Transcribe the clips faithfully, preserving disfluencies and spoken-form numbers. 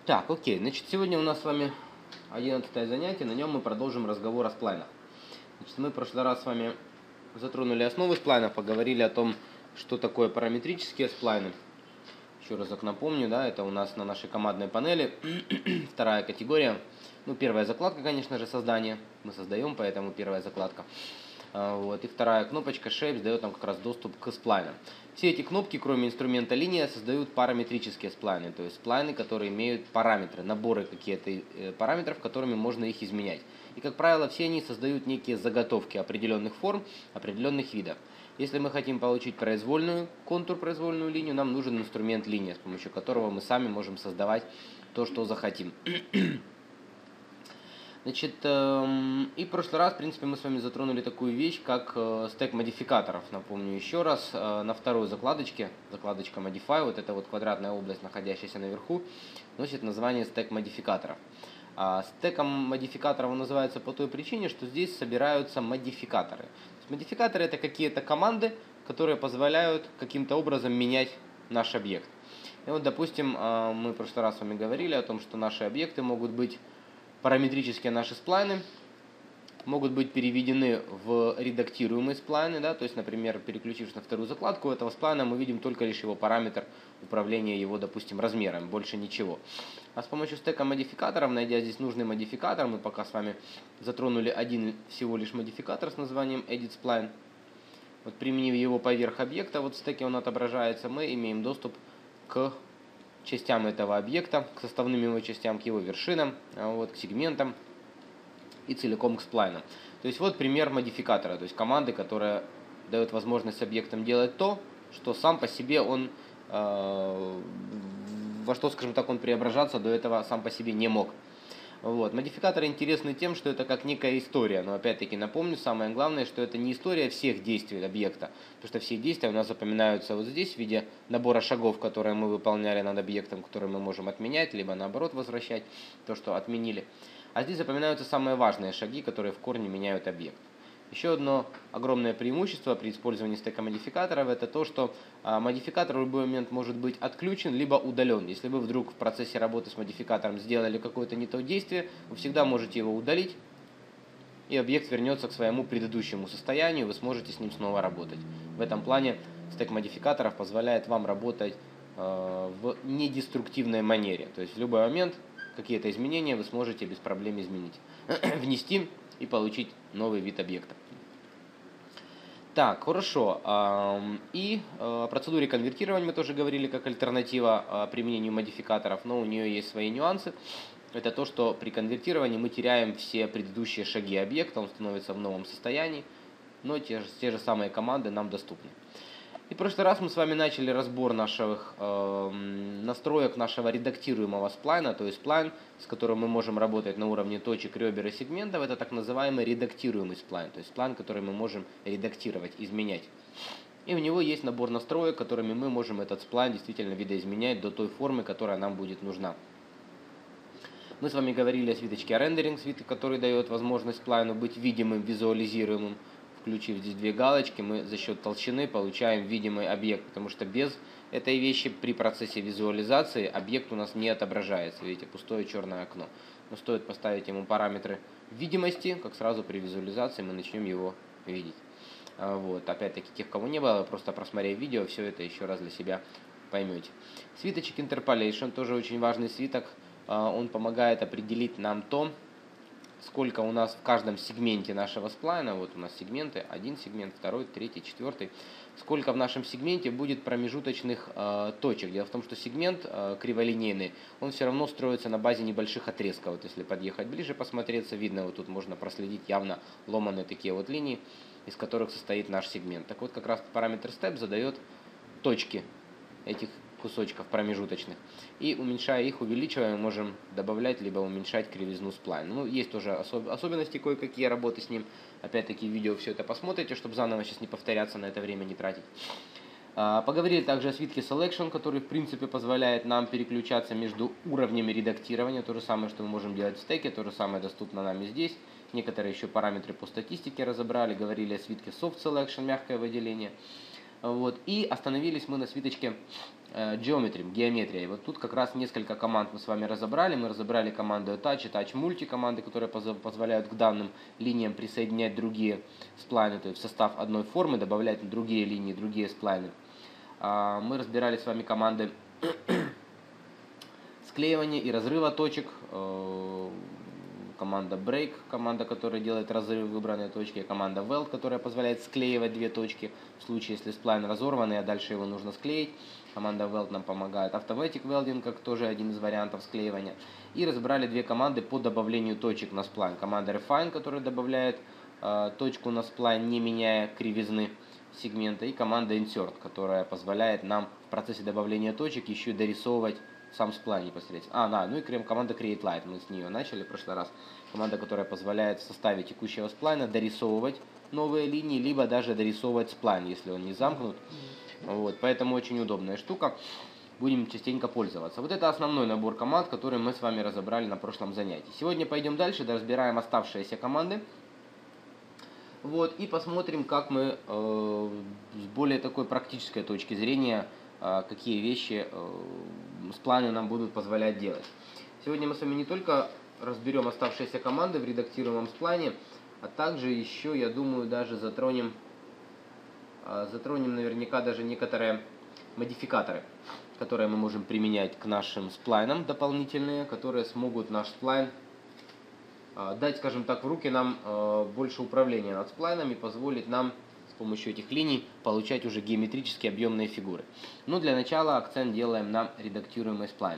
Так, окей. Значит, сегодня у нас с вами одиннадцатое занятие, на нем мы продолжим разговор о сплайнах. Значит, мы в прошлый раз с вами затронули основы сплайнов, поговорили о том, что такое параметрические сплайны. Еще разок напомню, да, это у нас на нашей командной панели вторая категория. Ну, первая закладка, конечно же, создание. Мы создаем, поэтому первая закладка. Вот. И вторая кнопочка Shapes дает нам как раз доступ к сплайнам. Все эти кнопки, кроме инструмента линия, создают параметрические сплайны, то есть сплайны, которые имеют параметры, наборы какие-то параметров, которыми можно их изменять. И, как правило, все они создают некие заготовки определенных форм, определенных видов. Если мы хотим получить произвольную контур, произвольную линию, нам нужен инструмент линия, с помощью которого мы сами можем создавать то, что захотим. Значит, и в прошлый раз, в принципе, мы с вами затронули такую вещь, как стек модификаторов. Напомню еще раз, на второй закладочке, закладочка Modify, вот эта вот квадратная область, находящаяся наверху, носит название стек модификаторов. Стеком модификаторов он называется по той причине, что здесь собираются модификаторы. То есть модификаторы — это какие-то команды, которые позволяют каким-то образом менять наш объект. И вот, допустим, мы в прошлый раз с вами говорили о том, что наши объекты могут быть параметрические наши сплайны могут быть переведены в редактируемые сплайны, да, то есть, например, переключившись на вторую закладку, у этого сплайна мы видим только лишь его параметр управления его, допустим, размером, больше ничего. А с помощью стека модификаторов, найдя здесь нужный модификатор, мы пока с вами затронули один всего лишь модификатор с названием EditSpline. Вот, применив его поверх объекта, вот в стеке он отображается, мы имеем доступ к частям этого объекта, к составным его частям, к его вершинам, вот, к сегментам и целиком к сплайнам. То есть вот пример модификатора, то есть команды, которая дает возможность объектам делать то, что сам по себе он, э, во что, скажем так, он преображаться до этого сам по себе не мог. Вот. Модификаторы интересны тем, что это как некая история, но опять-таки напомню, самое главное, что это не история всех действий объекта, потому что все действия у нас запоминаются вот здесь в виде набора шагов, которые мы выполняли над объектом, которые мы можем отменять, либо наоборот возвращать то, что отменили. А здесь запоминаются самые важные шаги, которые в корне меняют объект. Еще одно огромное преимущество при использовании стека модификаторов — это то, что модификатор в любой момент может быть отключен либо удален. Если вы вдруг в процессе работы с модификатором сделали какое-то не то действие, вы всегда можете его удалить, и объект вернется к своему предыдущему состоянию, вы сможете с ним снова работать. В этом плане стек модификаторов позволяет вам работать в недеструктивной манере. То есть в любой момент какие-то изменения вы сможете без проблем изменить, внести и получить новый вид объекта. Так, хорошо. И о процедуре конвертирования мы тоже говорили как альтернатива применению модификаторов, но у нее есть свои нюансы. Это то, что при конвертировании мы теряем все предыдущие шаги объекта, он становится в новом состоянии, но те же, те же самые команды нам доступны. И в прошлый раз мы с вами начали разбор наших э, настроек нашего редактируемого сплайна, то есть сплайн, с которым мы можем работать на уровне точек, ребер и сегментов. Это так называемый редактируемый сплайн, то есть сплайн, который мы можем редактировать, изменять. И у него есть набор настроек, которыми мы можем этот сплайн действительно видоизменять до той формы, которая нам будет нужна. Мы с вами говорили о свиточке рендеринг, свиток, который дает возможность сплайну быть видимым, визуализируемым. Включив здесь две галочки, мы за счет толщины получаем видимый объект, потому что без этой вещи при процессе визуализации объект у нас не отображается. Видите, пустое черное окно. Но стоит поставить ему параметры видимости, как сразу при визуализации мы начнем его видеть. Вот. Опять-таки, тех, кого не было, просто просмотрев видео, все это еще раз для себя поймете. Свиточек Interpolation, тоже очень важный свиток. Он помогает определить нам то, сколько у нас в каждом сегменте нашего сплайна, вот у нас сегменты, один сегмент, второй, третий, четвертый, сколько в нашем сегменте будет промежуточных э, точек. Дело в том, что сегмент э, криволинейный, он все равно строится на базе небольших отрезков. Вот если подъехать ближе, посмотреться, видно, вот тут можно проследить явно ломаные такие вот линии, из которых состоит наш сегмент. Так вот, как раз параметр step задает точки этих кусочков промежуточных. И уменьшая их, увеличивая, мы можем добавлять либо уменьшать кривизну сплайна. Ну, есть тоже особ особенности кое-какие работы с ним. Опять-таки в видео все это посмотрите, чтобы заново сейчас не повторяться, на это время не тратить. А, поговорили также о свитке Selection, который в принципе позволяет нам переключаться между уровнями редактирования. То же самое, что мы можем делать в стеке, то же самое доступно нам и здесь. Некоторые еще параметры по статистике разобрали, говорили о свитке Soft Selection, мягкое выделение. Вот. И остановились мы на свиточке Geometry, геометрия. И вот тут как раз несколько команд мы с вами разобрали. Мы разобрали команду Attach, Attach Multi, команды, которые позволяют к данным линиям присоединять другие сплайны, то есть в состав одной формы добавлять другие линии, другие сплайны. Мы разбирали с вами команды склеивания и разрыва точек. Команда Break, команда, которая делает разрыв выбранной точки, команда Weld, которая позволяет склеивать две точки в случае, если сплайн разорванный, а дальше его нужно склеить. Команда Weld нам помогает. Automatic Welding, как тоже один из вариантов склеивания. И разбрали две команды по добавлению точек на сплайн. Команда Refine, которая добавляет э, точку на сплайн, не меняя кривизны сегмента. И команда Insert, которая позволяет нам в процессе добавления точек еще и дорисовывать сам сплайн непосредственно. А, да, ну и команда Create Light, мы с нее начали в прошлый раз. Команда, которая позволяет в составе текущего сплайна дорисовывать новые линии, либо даже дорисовывать сплайн, если он не замкнут. Вот, поэтому очень удобная штука. Будем частенько пользоваться. Вот это основной набор команд, который мы с вами разобрали на прошлом занятии. Сегодня пойдем дальше, разбираем оставшиеся команды. Вот, и посмотрим, как мы э, с более такой практической точки зрения какие вещи сплайны нам будут позволять делать. Сегодня мы с вами не только разберем оставшиеся команды в редактируемом сплайне, а также еще, я думаю, даже затронем, затронем наверняка даже некоторые модификаторы, которые мы можем применять к нашим сплайнам дополнительные, которые смогут наш сплайн дать, скажем так, в руки нам больше управления над сплайном и позволить нам с помощью этих линий получать уже геометрические объемные фигуры. Но для начала акцент делаем на редактируемые сплайны.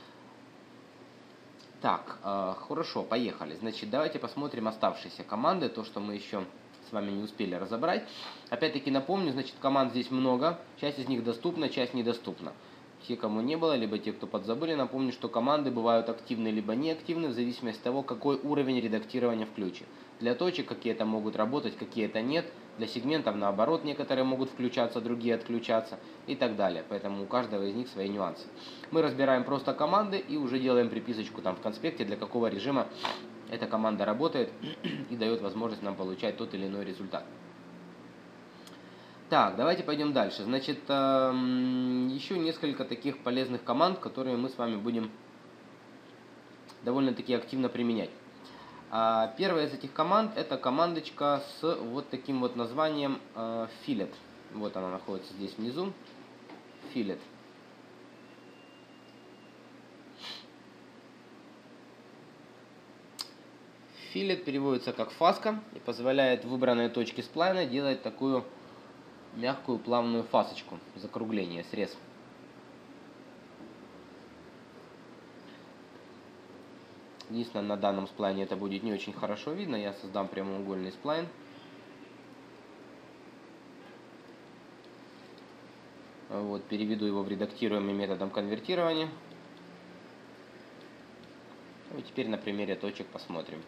Так, э, хорошо, поехали. Значит, давайте посмотрим оставшиеся команды, то, что мы еще с вами не успели разобрать. Опять-таки напомню, значит, команд здесь много, часть из них доступна, часть недоступна. Те, кому не было, либо те, кто подзабыли, напомню, что команды бывают активны либо неактивны в зависимости от того, какой уровень редактирования включен. Для точек какие-то могут работать, какие-то нет. Для сегментов, наоборот, некоторые могут включаться, другие отключаться и так далее. Поэтому у каждого из них свои нюансы. Мы разбираем просто команды и уже делаем приписочку там в конспекте, для какого режима эта команда работает и дает возможность нам получать тот или иной результат. Так, давайте пойдем дальше. Значит, еще несколько таких полезных команд, которые мы с вами будем довольно-таки активно применять. Первая из этих команд — это командочка с вот таким вот названием Fillet. Вот она находится здесь внизу. Fillet. Fillet переводится как фаска и позволяет в выбранной точке сплайна делать такую мягкую плавную фасочку, закругление, срез. Единственное, на данном сплайне это будет не очень хорошо видно. Я создам прямоугольный сплайн. Вот, переведу его в редактируемый методом конвертирования. И теперь на примере точек посмотрим.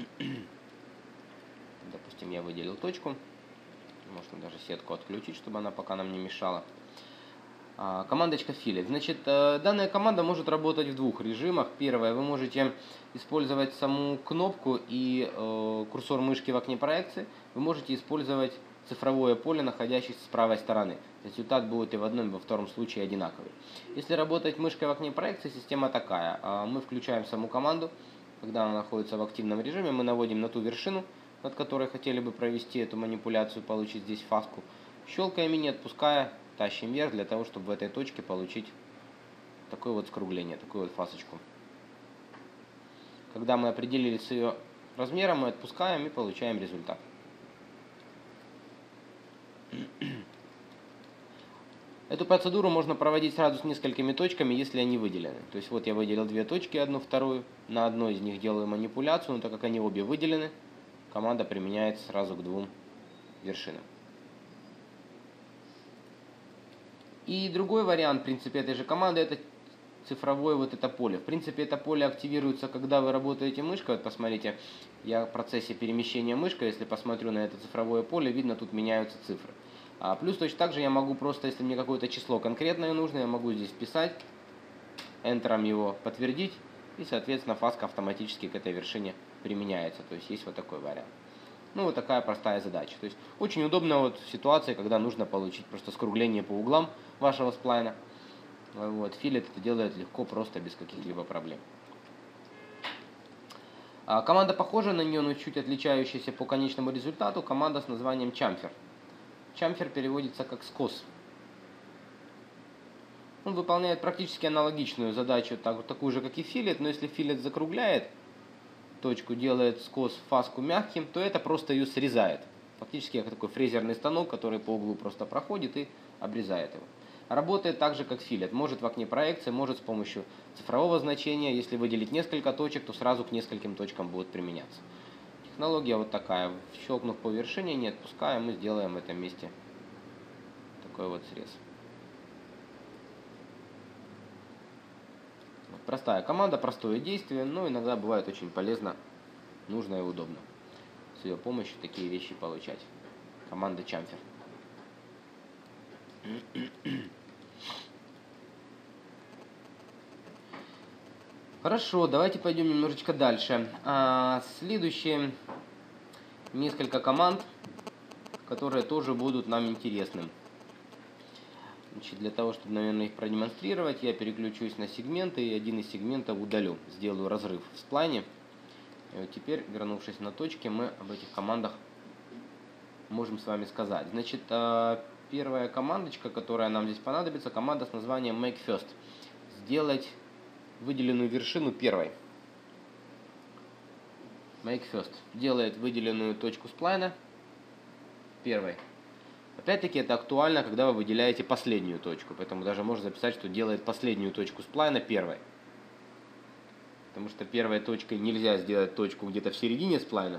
Допустим, я выделил точку. Можно даже сетку отключить, чтобы она пока нам не мешала. Командочка Fillet. Значит, данная команда может работать в двух режимах. Первое, вы можете использовать саму кнопку и э, курсор мышки в окне проекции. Вы можете использовать цифровое поле, находящееся с правой стороны. Результат будет и в одном, и во втором случае одинаковый. Если работать мышкой в окне проекции, система такая. Мы включаем саму команду. Когда она находится в активном режиме, мы наводим на ту вершину, над которой хотели бы провести эту манипуляцию, получить здесь фаску. Щелкаем и не отпуская, тащим вверх для того, чтобы в этой точке получить такое вот скругление, такую вот фасочку. Когда мы определились с ее размером, мы отпускаем и получаем результат. Эту процедуру можно проводить сразу с несколькими точками, если они выделены. То есть вот я выделил две точки, одну, вторую. На одной из них делаю манипуляцию, но так как они обе выделены, команда применяется сразу к двум вершинам. И другой вариант, в принципе, этой же команды, это цифровое вот это поле. В принципе, это поле активируется, когда вы работаете мышкой. Вот посмотрите, я в процессе перемещения мышкой, если посмотрю на это цифровое поле, видно, тут меняются цифры. А плюс точно так же я могу просто, если мне какое-то число конкретное нужно, я могу здесь писать, Enter'ом его подтвердить, и, соответственно, фаска автоматически к этой вершине применяется. То есть есть вот такой вариант. Ну, вот такая простая задача. То есть очень удобно вот в ситуации, когда нужно получить просто скругление по углам вашего сплайна. Вот, филет это делает легко, просто без каких-либо проблем. А команда похожа на нее, но чуть отличающаяся по конечному результату. Команда с названием chamfer. Chamfer переводится как скос. Он выполняет практически аналогичную задачу, так, такую же, как и филет, но если филет закругляет точку, делает скос фаску мягким, то это просто ее срезает. Фактически как такой фрезерный станок, который по углу просто проходит и обрезает его. Работает так же, как филет. Может в окне проекции, может с помощью цифрового значения. Если выделить несколько точек, то сразу к нескольким точкам будет применяться. Технология вот такая. Щелкнув по вершине, не отпуская, мы сделаем в этом месте такой вот срез. Простая команда, простое действие, но иногда бывает очень полезно, нужно и удобно с ее помощью такие вещи получать. Команда chamfer. Хорошо, давайте пойдем немножечко дальше. А, следующие несколько команд, которые тоже будут нам интересны. Значит, для того, чтобы, наверное, их продемонстрировать, я переключусь на сегменты и один из сегментов удалю. Сделаю разрыв в сплайне. И вот теперь, вернувшись на точки, мы об этих командах можем с вами сказать. Значит, первая командочка, которая нам здесь понадобится, команда с названием make first. Сделать выделенную вершину первой. Make first. Делает выделенную точку сплайна первой. Опять-таки это актуально, когда вы выделяете последнюю точку, поэтому даже можно записать, что делает последнюю точку сплайна первой. Потому что первой точкой нельзя сделать точку где-то в середине сплайна.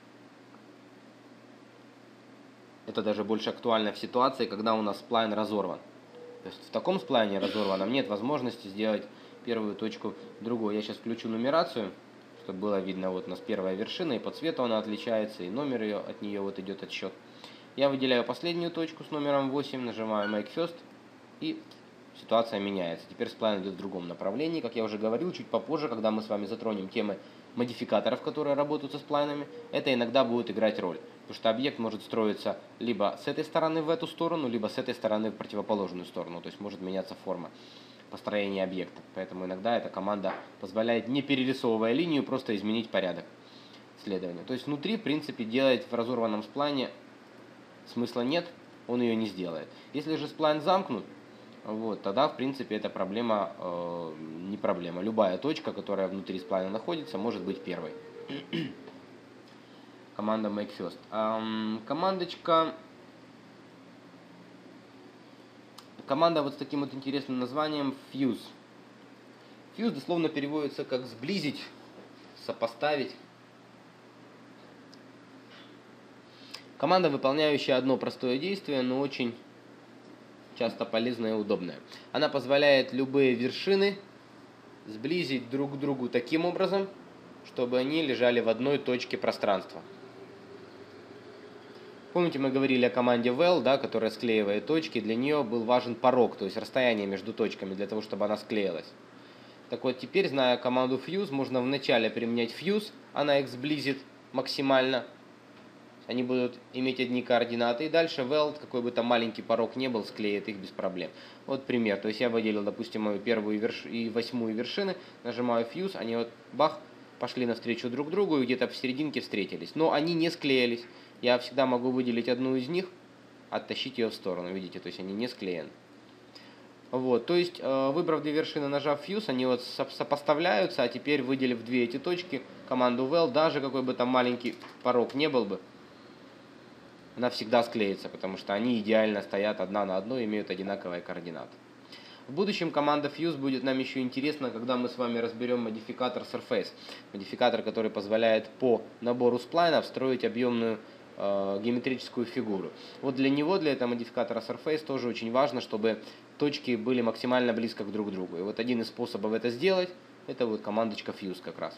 Это даже больше актуально в ситуации, когда у нас сплайн разорван. То есть в таком сплайне разорванном нет возможности сделать первую точку другой. Я сейчас включу нумерацию, чтобы было видно, вот у нас первая вершина, и по цвету она отличается, и номер ее, от нее вот идет отсчет. Я выделяю последнюю точку с номером восемь, нажимаю Make First, и ситуация меняется. Теперь сплайн идет в другом направлении. Как я уже говорил, чуть попозже, когда мы с вами затронем темы модификаторов, которые работают со сплайнами, это иногда будет играть роль. Потому что объект может строиться либо с этой стороны в эту сторону, либо с этой стороны в противоположную сторону. То есть может меняться форма построения объекта. Поэтому иногда эта команда позволяет, не перерисовывая линию, просто изменить порядок следования. То есть внутри, в принципе, делать в разорванном сплайне смысла нет, он ее не сделает. Если же сплайн замкнут, вот, тогда, в принципе, эта проблема э, не проблема. Любая точка, которая внутри сплайна находится, может быть первой. Команда make first. Эм, командочка... Команда вот с таким вот интересным названием fuse. Fuse дословно переводится как сблизить, сопоставить. Команда, выполняющая одно простое действие, но очень часто полезное и удобное. Она позволяет любые вершины сблизить друг к другу таким образом, чтобы они лежали в одной точке пространства. Помните, мы говорили о команде well, да, которая склеивает точки. Для нее был важен порог, то есть расстояние между точками, для того, чтобы она склеилась. Так вот, теперь, зная команду fuse, можно вначале применять fuse, она их сблизит максимально. Они будут иметь одни координаты. И дальше weld, какой бы там маленький порог не был, склеит их без проблем. Вот пример. То есть я выделил, допустим, мою первую верш... и восьмую вершины, нажимаю fuse, они вот бах, пошли навстречу друг другу и где-то в серединке встретились. Но они не склеились. Я всегда могу выделить одну из них, оттащить ее в сторону. Видите, то есть они не склеены. Вот, то есть, выбрав две вершины, нажав fuse, они вот сопоставляются, а теперь, выделив две эти точки, команду weld, даже какой бы там маленький порог не был бы, она всегда склеится, потому что они идеально стоят одна на одной, имеют одинаковые координаты. В будущем команда fuse будет нам еще интересна, когда мы с вами разберем модификатор surface. Модификатор, который позволяет по набору сплайнов строить объемную э, геометрическую фигуру. Вот для него, для этого модификатора surface, тоже очень важно, чтобы точки были максимально близко друг к другу. И вот один из способов это сделать, это вот командочка fuse как раз.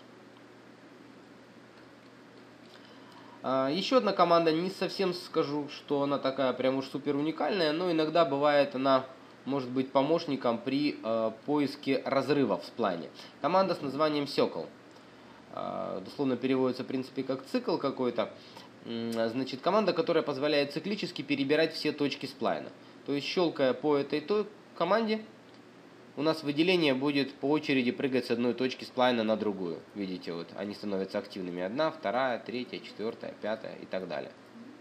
Еще одна команда, не совсем скажу, что она такая прям уж супер уникальная, но иногда бывает она может быть помощником при э, поиске разрывов в сплайне. Команда с названием circle. Э, дословно переводится в принципе как цикл какой-то. Значит, команда, которая позволяет циклически перебирать все точки сплайна. То есть, щелкая по этой той команде, у нас выделение будет по очереди прыгать с одной точки сплайна на другую. Видите, вот они становятся активными. Одна, вторая, третья, четвертая, пятая и так далее.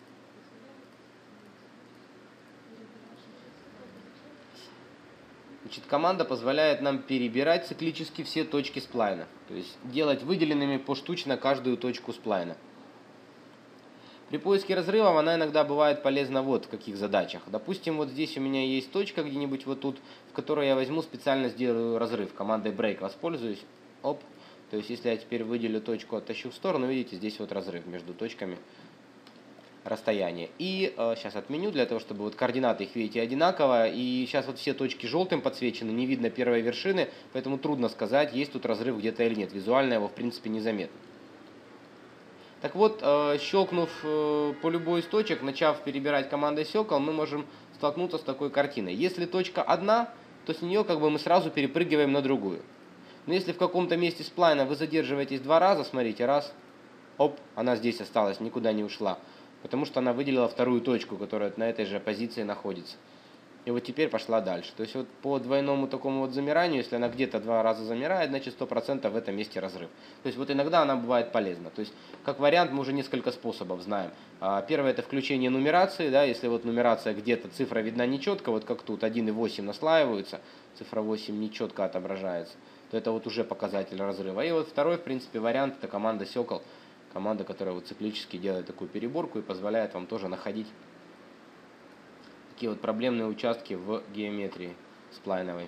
Значит, команда позволяет нам перебирать циклически все точки сплайна. То есть делать выделенными поштучно каждую точку сплайна. При поиске разрывов она иногда бывает полезна вот в каких задачах. Допустим, вот здесь у меня есть точка где-нибудь вот тут, в которой я возьму специально сделаю разрыв. Командой break воспользуюсь. Оп. То есть если я теперь выделю точку, оттащу в сторону, видите, здесь вот разрыв между точками, расстояние. И э, сейчас отменю, для того, чтобы вот координаты их, видите, одинаково. И сейчас вот все точки желтым подсвечены, не видно первой вершины, поэтому трудно сказать, есть тут разрыв где-то или нет. Визуально его, в принципе, незаметно. Так вот, щелкнув по любой из точек, начав перебирать командой circle, мы можем столкнуться с такой картиной. Если точка одна, то с нее как бы мы сразу перепрыгиваем на другую. Но если в каком-то месте сплайна вы задерживаетесь два раза, смотрите, раз, оп, она здесь осталась, никуда не ушла. Потому что она выделила вторую точку, которая на этой же позиции находится. И вот теперь пошла дальше. То есть вот по двойному такому вот замиранию, если она где-то два раза замирает, значит сто процентов в этом месте разрыв. То есть вот иногда она бывает полезна. То есть как вариант мы уже несколько способов знаем. Первое — это включение нумерации. Да, если вот нумерация где-то, цифра видна нечетко, вот как тут один и восемь наслаиваются, цифра восемь нечетко отображается, то это вот уже показатель разрыва. И вот второй, в принципе, вариант — это команда circle. Команда, которая вот циклически делает такую переборку и позволяет вам тоже находить такие вот проблемные участки в геометрии сплайновой.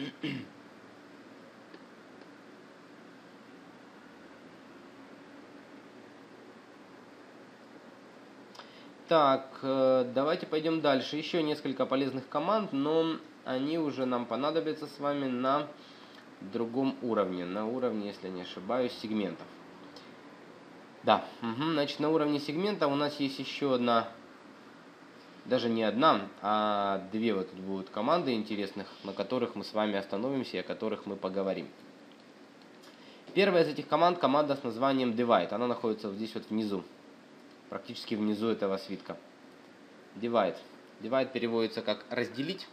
Так, давайте пойдем дальше. Еще несколько полезных команд, но они уже нам понадобятся с вами на другом уровне. На уровне, если не ошибаюсь, сегментов. Да, угу. Значит, на уровне сегмента у нас есть еще одна, даже не одна, а две вот тут будут команды интересных, на которых мы с вами остановимся и о которых мы поговорим. Первая из этих команд — команда с названием divide. Она находится вот здесь вот внизу, практически внизу этого свитка. Divide. Divide переводится как разделить.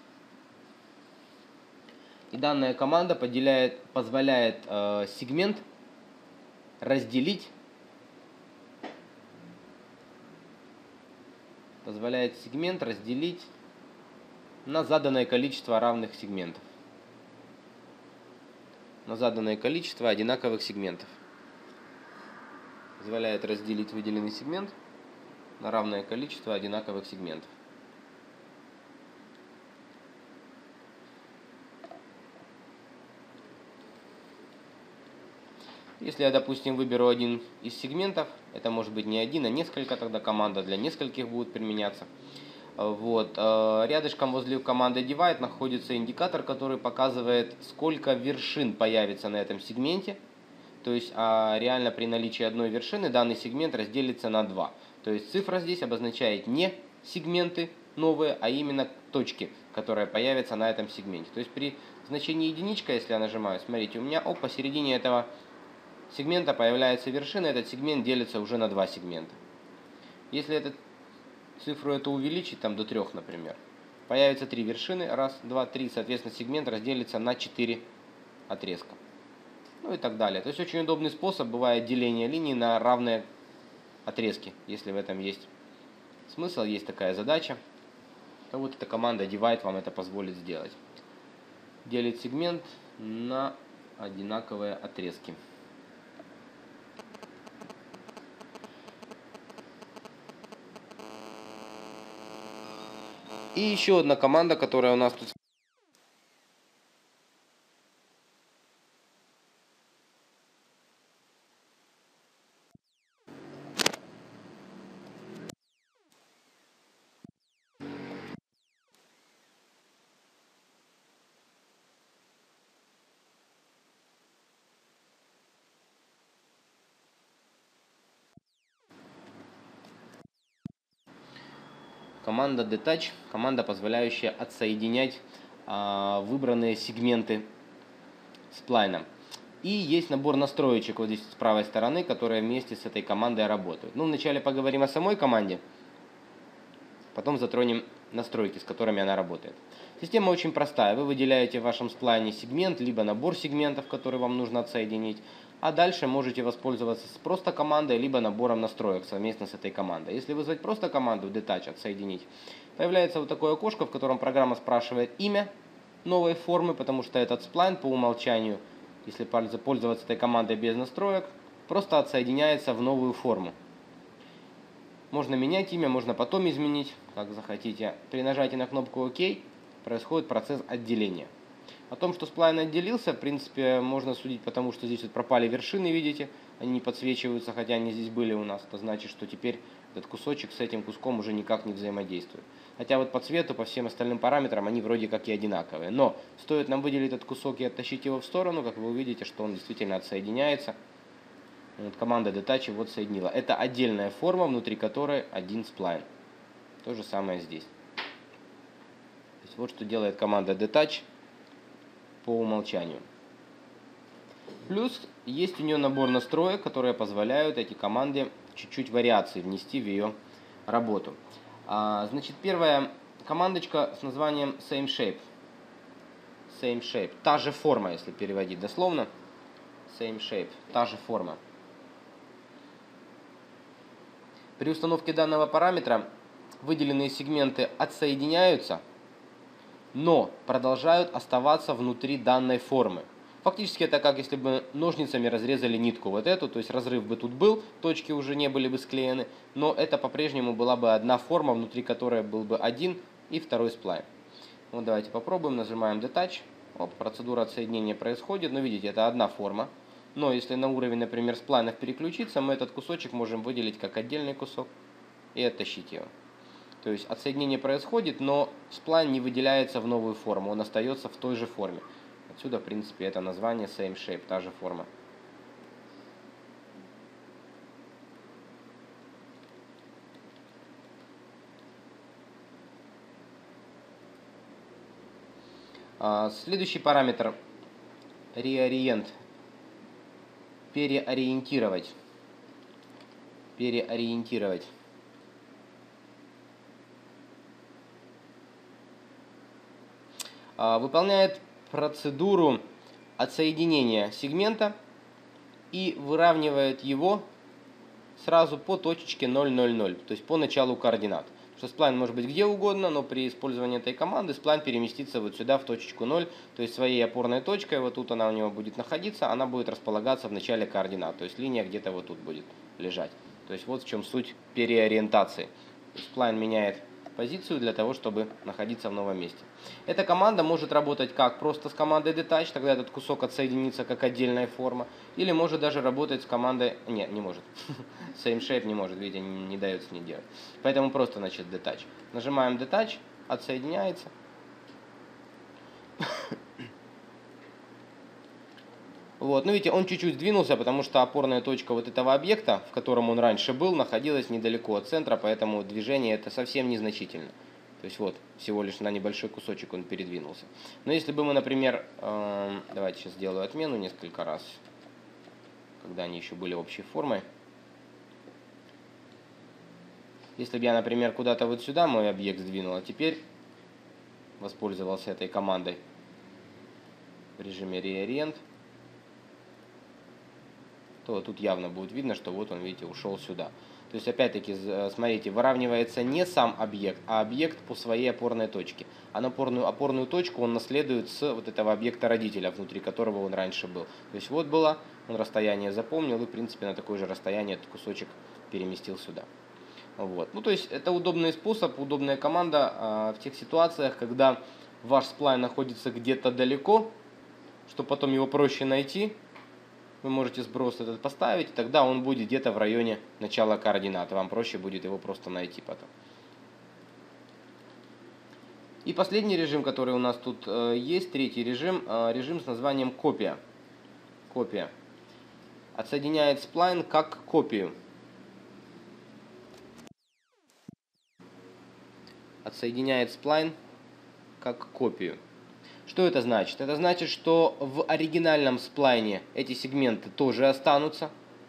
И данная команда поделяет, позволяет э, сегмент разделить позволяет сегмент разделить на заданное количество равных сегментов. На заданное количество одинаковых сегментов. Позволяет разделить выделенный сегмент на равное количество одинаковых сегментов. Если я, допустим, выберу один из сегментов, это может быть не один, а несколько, тогда команда для нескольких будет применяться. Вот. Рядышком возле команды divide находится индикатор, который показывает, сколько вершин появится на этом сегменте. То есть а реально при наличии одной вершины данный сегмент разделится на два. То есть цифра здесь обозначает не сегменты новые, а именно точки, которые появятся на этом сегменте. То есть при значении единичка, если я нажимаю, смотрите, у меня оп, посередине этого сегмента появляется вершина, этот сегмент делится уже на два сегмента. Если эту цифру это увеличить, там до трех, например, появится три вершины, раз, два, три, соответственно, сегмент разделится на четыре отрезка. Ну и так далее. То есть очень удобный способ бывает деление линий на равные отрезки, если в этом есть смысл, есть такая задача. То вот эта команда divide вам это позволит сделать. Делит сегмент на одинаковые отрезки. И еще одна команда, которая у нас тут команда detach, команда, позволяющая отсоединять а, выбранные сегменты сплайна. И есть набор настроечек вот здесь с правой стороны, которые вместе с этой командой работают. Ну, вначале поговорим о самой команде, потом затронем настройки, с которыми она работает. Система очень простая. Вы выделяете в вашем сплайне сегмент, либо набор сегментов, которые вам нужно отсоединить. А дальше можете воспользоваться с просто командой, либо набором настроек совместно с этой командой. Если вызвать просто команду detach, отсоединить, появляется вот такое окошко, в котором программа спрашивает имя новой формы, потому что этот сплайн по умолчанию, если пользоваться этой командой без настроек, просто отсоединяется в новую форму. Можно менять имя, можно потом изменить, как захотите. При нажатии на кнопку ОК происходит процесс отделения. О том, что сплайн отделился, в принципе, можно судить, потому что здесь вот пропали вершины, видите, они не подсвечиваются, хотя они здесь были у нас. Это значит, что теперь этот кусочек с этим куском уже никак не взаимодействует. Хотя вот по цвету, по всем остальным параметрам они вроде как и одинаковые. Но стоит нам выделить этот кусок и оттащить его в сторону, как вы увидите, что он действительно отсоединяется. Вот команда detach его отсоединила. Это отдельная форма, внутри которой один сплайн. То же самое здесь. То есть вот что делает команда detach по умолчанию. Плюс есть у нее набор настроек, которые позволяют эти команды чуть-чуть вариации внести в ее работу. А, значит, первая командочка с названием same shape. Same shape. Та же форма, если переводить дословно. Same shape. Та же форма. При установке данного параметра выделенные сегменты отсоединяются, но продолжают оставаться внутри данной формы. Фактически это как если бы ножницами разрезали нитку вот эту, то есть разрыв бы тут был, точки уже не были бы склеены, но это по-прежнему была бы одна форма, внутри которой был бы один и второй сплайн. Вот давайте попробуем, нажимаем detach, оп, процедура отсоединения происходит, но видите, это одна форма. Но если на уровень, например, сплайнов переключиться, мы этот кусочек можем выделить как отдельный кусок и оттащить его. То есть отсоединение происходит, но сплайн не выделяется в новую форму, он остается в той же форме. Отсюда, в принципе, это название same shape, та же форма. Следующий параметр reorient. Переориентировать. Переориентировать. Выполняет процедуру отсоединения сегмента и выравнивает его сразу по точечке ноль ноль ноль, то есть по началу координат. Что сплайн может быть где угодно, но при использовании этой команды сплайн переместится вот сюда в точечку ноль, то есть своей опорной точкой, вот тут она у него будет находиться, она будет располагаться в начале координат, то есть линия где-то вот тут будет лежать. То есть вот в чем суть переориентации. Сплайн меняет позицию для того, чтобы находиться в новом месте. Эта команда может работать как просто с командой detach, тогда этот кусок отсоединится как отдельная форма, или может даже работать с командой... Нет, не может. Same shape не может, видите, не, не дается не делать. Поэтому просто, значит, detach. Нажимаем detach, отсоединяется. Вот, ну видите, он чуть-чуть сдвинулся, потому что опорная точка вот этого объекта, в котором он раньше был, находилась недалеко от центра, поэтому движение это совсем незначительно. То есть вот, всего лишь на небольшой кусочек он передвинулся. Но если бы мы, например, э, давайте сейчас сделаю отмену несколько раз, когда они еще были общей формой. Если бы я, например, куда-то вот сюда мой объект сдвинул, а теперь воспользовался этой командой в режиме reorient, то тут явно будет видно, что вот он, видите, ушел сюда. То есть, опять-таки, смотрите, выравнивается не сам объект, а объект по своей опорной точке. А на опорную, опорную точку он наследует с вот этого объекта родителя, внутри которого он раньше был. То есть, вот было, он расстояние запомнил и, в принципе, на такое же расстояние этот кусочек переместил сюда. Вот. Ну, то есть, это удобный способ, удобная команда а, в тех ситуациях, когда ваш сплайн находится где-то далеко, чтобы потом его проще найти. Вы можете сброс этот поставить, и тогда он будет где-то в районе начала координат. Вам проще будет его просто найти потом. И последний режим, который у нас тут э, есть, третий режим, э, режим с названием копия. Копия. Отсоединяет сплайн как копию. Отсоединяет сплайн как копию. Что это значит? Это значит, что в оригинальном сплайне эти сегменты тоже останутся,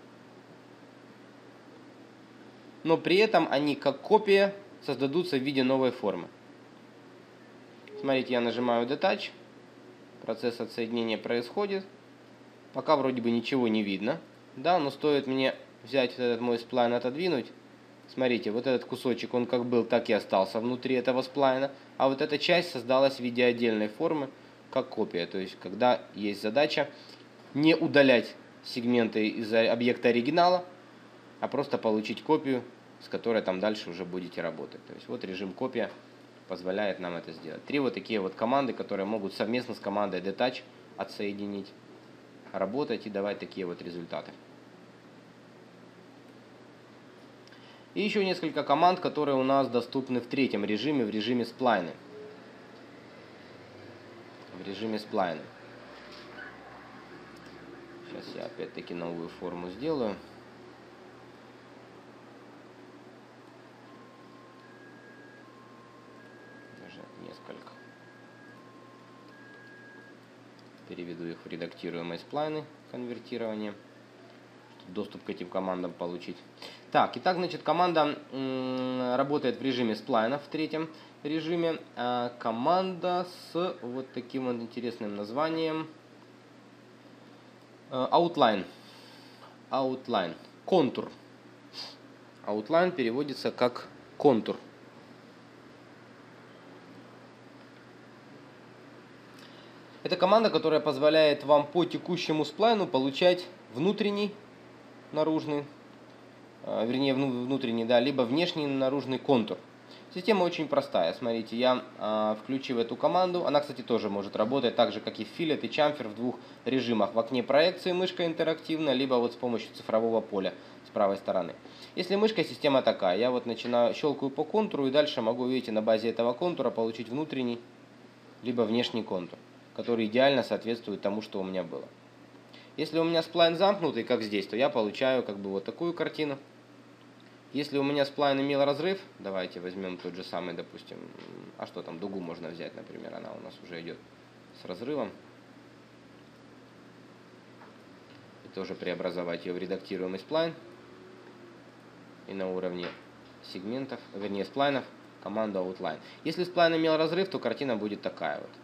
но при этом они как копия создадутся в виде новой формы. Смотрите, я нажимаю Detach, процесс отсоединения происходит, пока вроде бы ничего не видно, да, но стоит мне взять вот этот мой сплайн, отодвинуть, смотрите, вот этот кусочек, он как был, так и остался внутри этого сплайна, а вот эта часть создалась в виде отдельной формы, как копия, то есть когда есть задача не удалять сегменты из объекта оригинала, а просто получить копию, с которой там дальше уже будете работать. То есть вот режим копия позволяет нам это сделать. Три вот такие вот команды, которые могут совместно с командой Detach отсоединить, работать и давать такие вот результаты. И еще несколько команд, которые у нас доступны в третьем режиме, в режиме сплайны. В режиме сплайны. Сейчас я опять-таки новую форму сделаю. Даже несколько. Переведу их в редактируемые сплайны, конвертирование, чтобы доступ к этим командам получить. Так, итак, значит, команда работает в режиме сплайнов, в третьем режиме. А команда с вот таким вот интересным названием Outline. Outline. Контур. Outline переводится как контур. Это команда, которая позволяет вам по текущему сплайну получать внутренний, наружный, э, вернее внутренний, да, либо внешний наружный контур. Система очень простая. Смотрите, я э, включив эту команду, она, кстати, тоже может работать так же, как и Fillet и Chamfer в двух режимах. В окне проекции мышка интерактивная, либо вот с помощью цифрового поля с правой стороны. Если мышка, система такая. Я вот начинаю, щелкаю по контуру и дальше могу, видите, на базе этого контура получить внутренний, либо внешний контур, который идеально соответствует тому, что у меня было. Если у меня сплайн замкнутый, как здесь, то я получаю как бы вот такую картину. Если у меня сплайн имел разрыв, давайте возьмем тот же самый, допустим, а что там, дугу можно взять, например, она у нас уже идет с разрывом. И тоже преобразовать ее в редактируемый сплайн. И на уровне сегментов, вернее сплайнов, команду Outline. Если сплайн имел разрыв, то картина будет такая вот.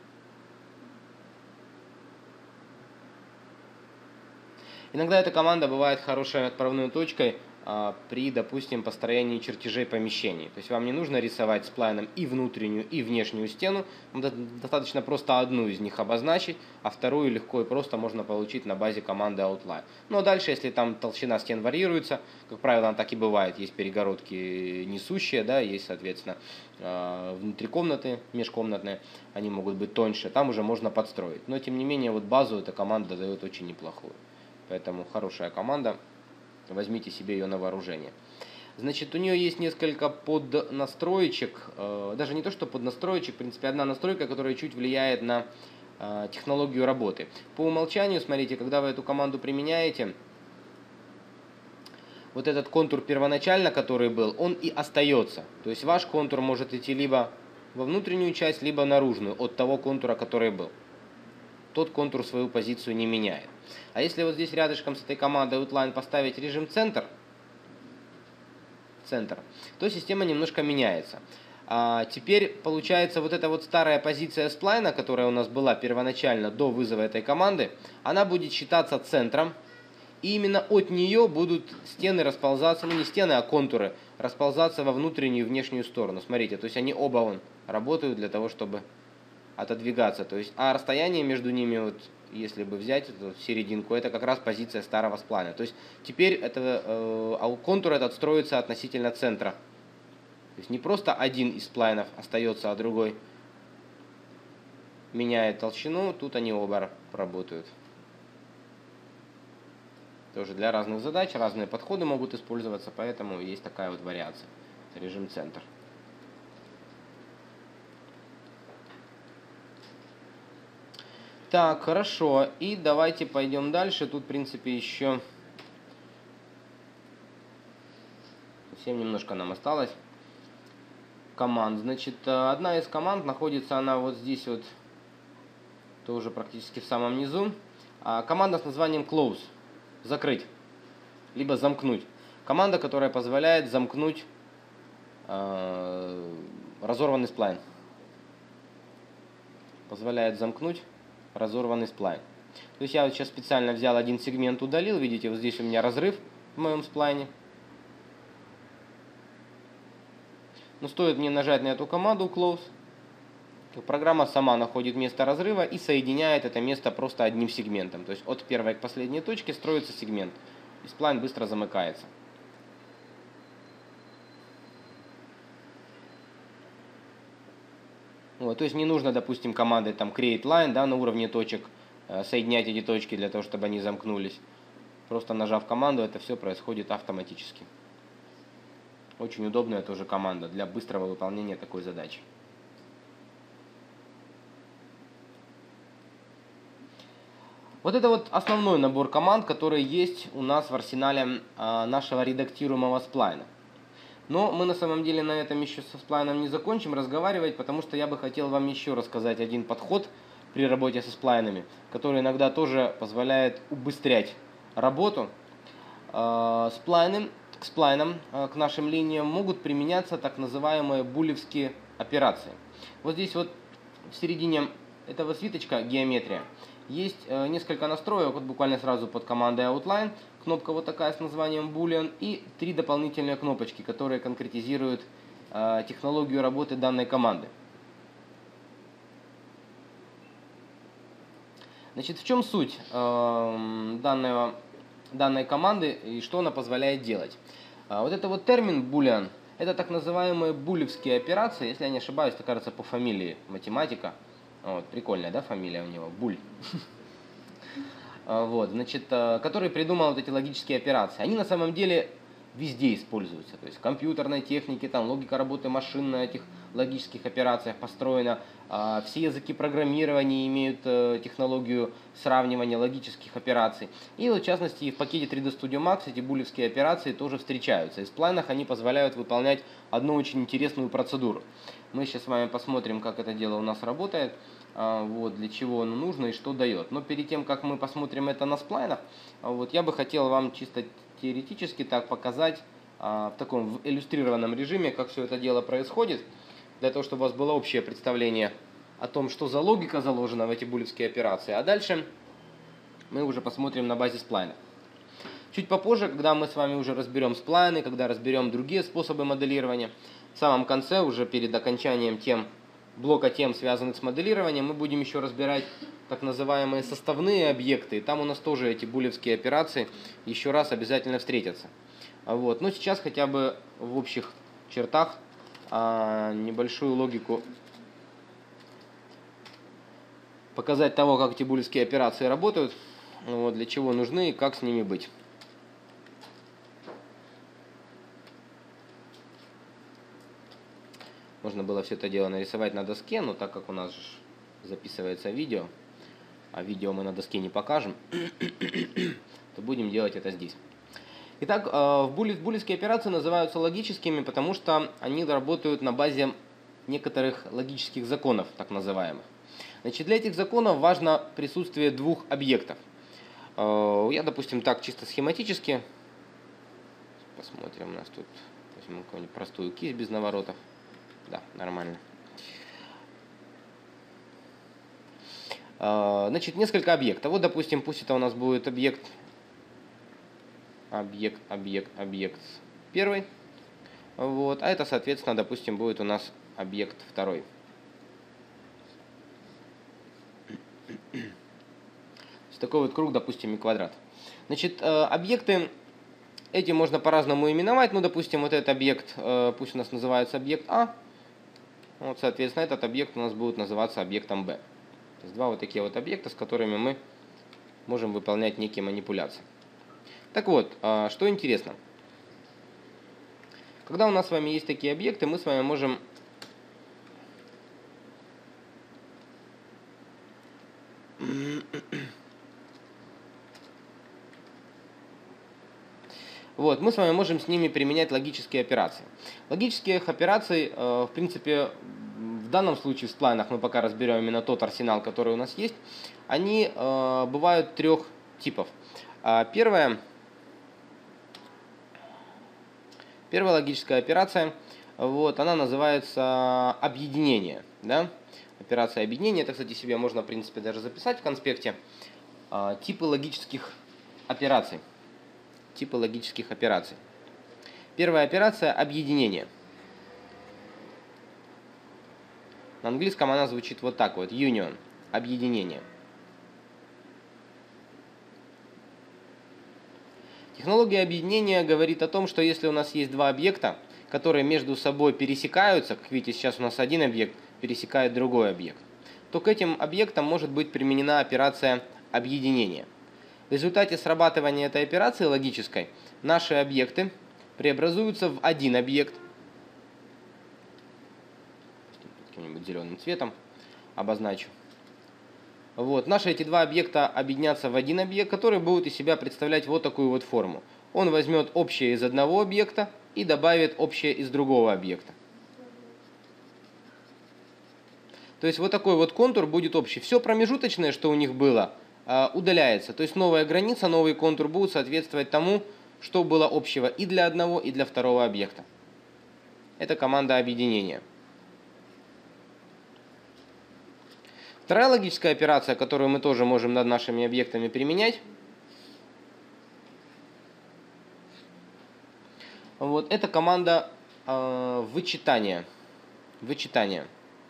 Иногда эта команда бывает хорошей отправной точкой а, при, допустим, построении чертежей помещений. То есть вам не нужно рисовать сплайном и внутреннюю, и внешнюю стену. Достаточно просто одну из них обозначить, а вторую легко и просто можно получить на базе команды Outline. Ну а дальше, если там толщина стен варьируется, как правило, она так и бывает. Есть перегородки несущие, да, есть, соответственно, внутрикомнатные, межкомнатные, они могут быть тоньше. Там уже можно подстроить. Но, тем не менее, вот базу эта команда дает очень неплохую. Поэтому хорошая команда, возьмите себе ее на вооружение. Значит, у нее есть несколько поднастроечек, даже не то, что поднастроечек, в принципе, одна настройка, которая чуть влияет на технологию работы. По умолчанию, смотрите, когда вы эту команду применяете, вот этот контур первоначально, который был, он и остается. То есть ваш контур может идти либо во внутреннюю часть, либо наружную от того контура, который был. Тот контур свою позицию не меняет. А если вот здесь рядышком с этой командой Outline поставить режим центр, центр, то система немножко меняется. А теперь получается вот эта вот старая позиция сплайна, которая у нас была первоначально до вызова этой команды, она будет считаться центром. И именно от нее будут стены расползаться, ну не стены, а контуры, расползаться во внутреннюю и внешнюю сторону. Смотрите, то есть они оба вон работают для того, чтобы отодвигаться. То есть, а расстояние между ними, вот, если бы взять эту серединку, это как раз позиция старого сплайна. То есть теперь это, э, контур этот строится относительно центра. То есть не просто один из сплайнов остается, а другой меняет толщину, тут они оба работают. Тоже для разных задач разные подходы могут использоваться, поэтому есть такая вот вариация. Режим центр. Так, хорошо. И давайте пойдем дальше. Тут, в принципе, еще совсем немножко нам осталось команд. Значит, одна из команд находится она вот здесь вот тоже практически в самом низу. А, команда с названием close, закрыть, либо замкнуть. Команда, которая позволяет замкнуть э, разорванный сплайн. Позволяет замкнуть разорванный сплайн. То есть я вот сейчас специально взял один сегмент, удалил. Видите, вот здесь у меня разрыв в моем сплайне. Но стоит мне нажать на эту команду close, программа сама находит место разрыва и соединяет это место просто одним сегментом. То есть от первой к последней точке строится сегмент. И сплайн быстро замыкается. Вот, то есть не нужно, допустим, командой там create line, да, на уровне точек, э, соединять эти точки для того, чтобы они замкнулись. Просто нажав команду, это все происходит автоматически. Очень удобная тоже команда для быстрого выполнения такой задачи. Вот это вот основной набор команд, который есть у нас в арсенале э, нашего редактируемого сплайна. Но мы на самом деле на этом еще со сплайном не закончим разговаривать, потому что я бы хотел вам еще рассказать один подход при работе со сплайнами, который иногда тоже позволяет убыстрять работу. Сплайны, к сплайнам, к нашим линиям могут применяться так называемые булевские операции. Вот здесь вот в середине этого свиточка геометрия. Есть несколько настроек, вот буквально сразу под командой outline. Кнопка вот такая с названием Boolean и три дополнительные кнопочки, которые конкретизируют э, технологию работы данной команды. Значит, в чем суть э, данного, данной команды и что она позволяет делать? А вот это вот термин Boolean, это так называемые булевские операции, если я не ошибаюсь, это кажется по фамилии математика. Вот, прикольная, да, фамилия у него, Буль. Вот, значит, который придумал вот эти логические операции. Они на самом деле везде используются. То есть в компьютерной технике, там логика работы машин на этих логических операциях построена. Все языки программирования имеют технологию сравнивания логических операций. И вот, в частности, в пакете три дэ Studio Max эти булевские операции тоже встречаются. И в сплайнах они позволяют выполнять одну очень интересную процедуру. Мы сейчас с вами посмотрим, как это дело у нас работает. Вот, для чего оно нужно и что дает. Но перед тем, как мы посмотрим это на сплайнах, вот, я бы хотел вам чисто теоретически так показать а, в таком в иллюстрированном режиме, как все это дело происходит, для того, чтобы у вас было общее представление о том, что за логика заложена в эти булевские операции. А дальше мы уже посмотрим на базе сплайнов. Чуть попозже, когда мы с вами уже разберем сплайны, когда разберем другие способы моделирования, в самом конце, уже перед окончанием тем, блока тем, связанных с моделированием, мы будем еще разбирать так называемые составные объекты. И там у нас тоже эти булевские операции еще раз обязательно встретятся. Вот. Но сейчас хотя бы в общих чертах а, небольшую логику показать того, как эти булевские операции работают, вот, для чего нужны и как с ними быть. Можно было все это дело нарисовать на доске, но так как у нас же записывается видео, а видео мы на доске не покажем, то будем делать это здесь. Итак, булевские операции называются логическими, потому что они работают на базе некоторых логических законов, так называемых. Значит, для этих законов важно присутствие двух объектов. Я, допустим, так чисто схематически, посмотрим, у нас тут, возьмем какую-нибудь простую кисть без наворотов. Да, нормально. Значит, несколько объектов. Вот, допустим, пусть это у нас будет объект, объект, объект, объект первый. Вот, а это, соответственно, допустим, будет у нас объект второй. Такой вот круг, допустим, и квадрат. Значит, объекты эти можно по-разному именовать. Ну, допустим, вот этот объект, пусть у нас называется объект А. Вот, соответственно, этот объект у нас будет называться объектом Б. То есть два вот такие вот объекта, с которыми мы можем выполнять некие манипуляции. Так вот, что интересно. Когда у нас с вами есть такие объекты, мы с вами можем Вот, мы с вами можем с ними применять логические операции. Логических операций, в принципе, в данном случае в сплайнах мы пока разберем именно тот арсенал, который у нас есть. Они э, бывают трех типов. А, первое, первая логическая операция, вот, она называется объединение. Да? Операция объединения, это, кстати, себе можно, в принципе, даже записать в конспекте. А, типы логических операций. Типы логических операций. Первая операция – объединение. На английском она звучит вот так вот, union, объединение. Технология объединения говорит о том, что если у нас есть два объекта, которые между собой пересекаются, как видите, сейчас у нас один объект пересекает другой объект, то к этим объектам может быть применена операция объединения. В результате срабатывания этой операции логической наши объекты преобразуются в один объект, каким-нибудь зеленым цветом обозначу. Вот. Наши эти два объекта объединятся в один объект, который будет из себя представлять вот такую вот форму. Он возьмет общее из одного объекта и добавит общее из другого объекта. То есть вот такой вот контур будет общий. Все промежуточное, что у них было, удаляется. То есть новая граница, новый контур будут соответствовать тому, что было общего и для одного, и для второго объекта. Это команда объединения. Вторая логическая операция, которую мы тоже можем над нашими объектами применять, вот, это команда э, вычитания. Вычитания.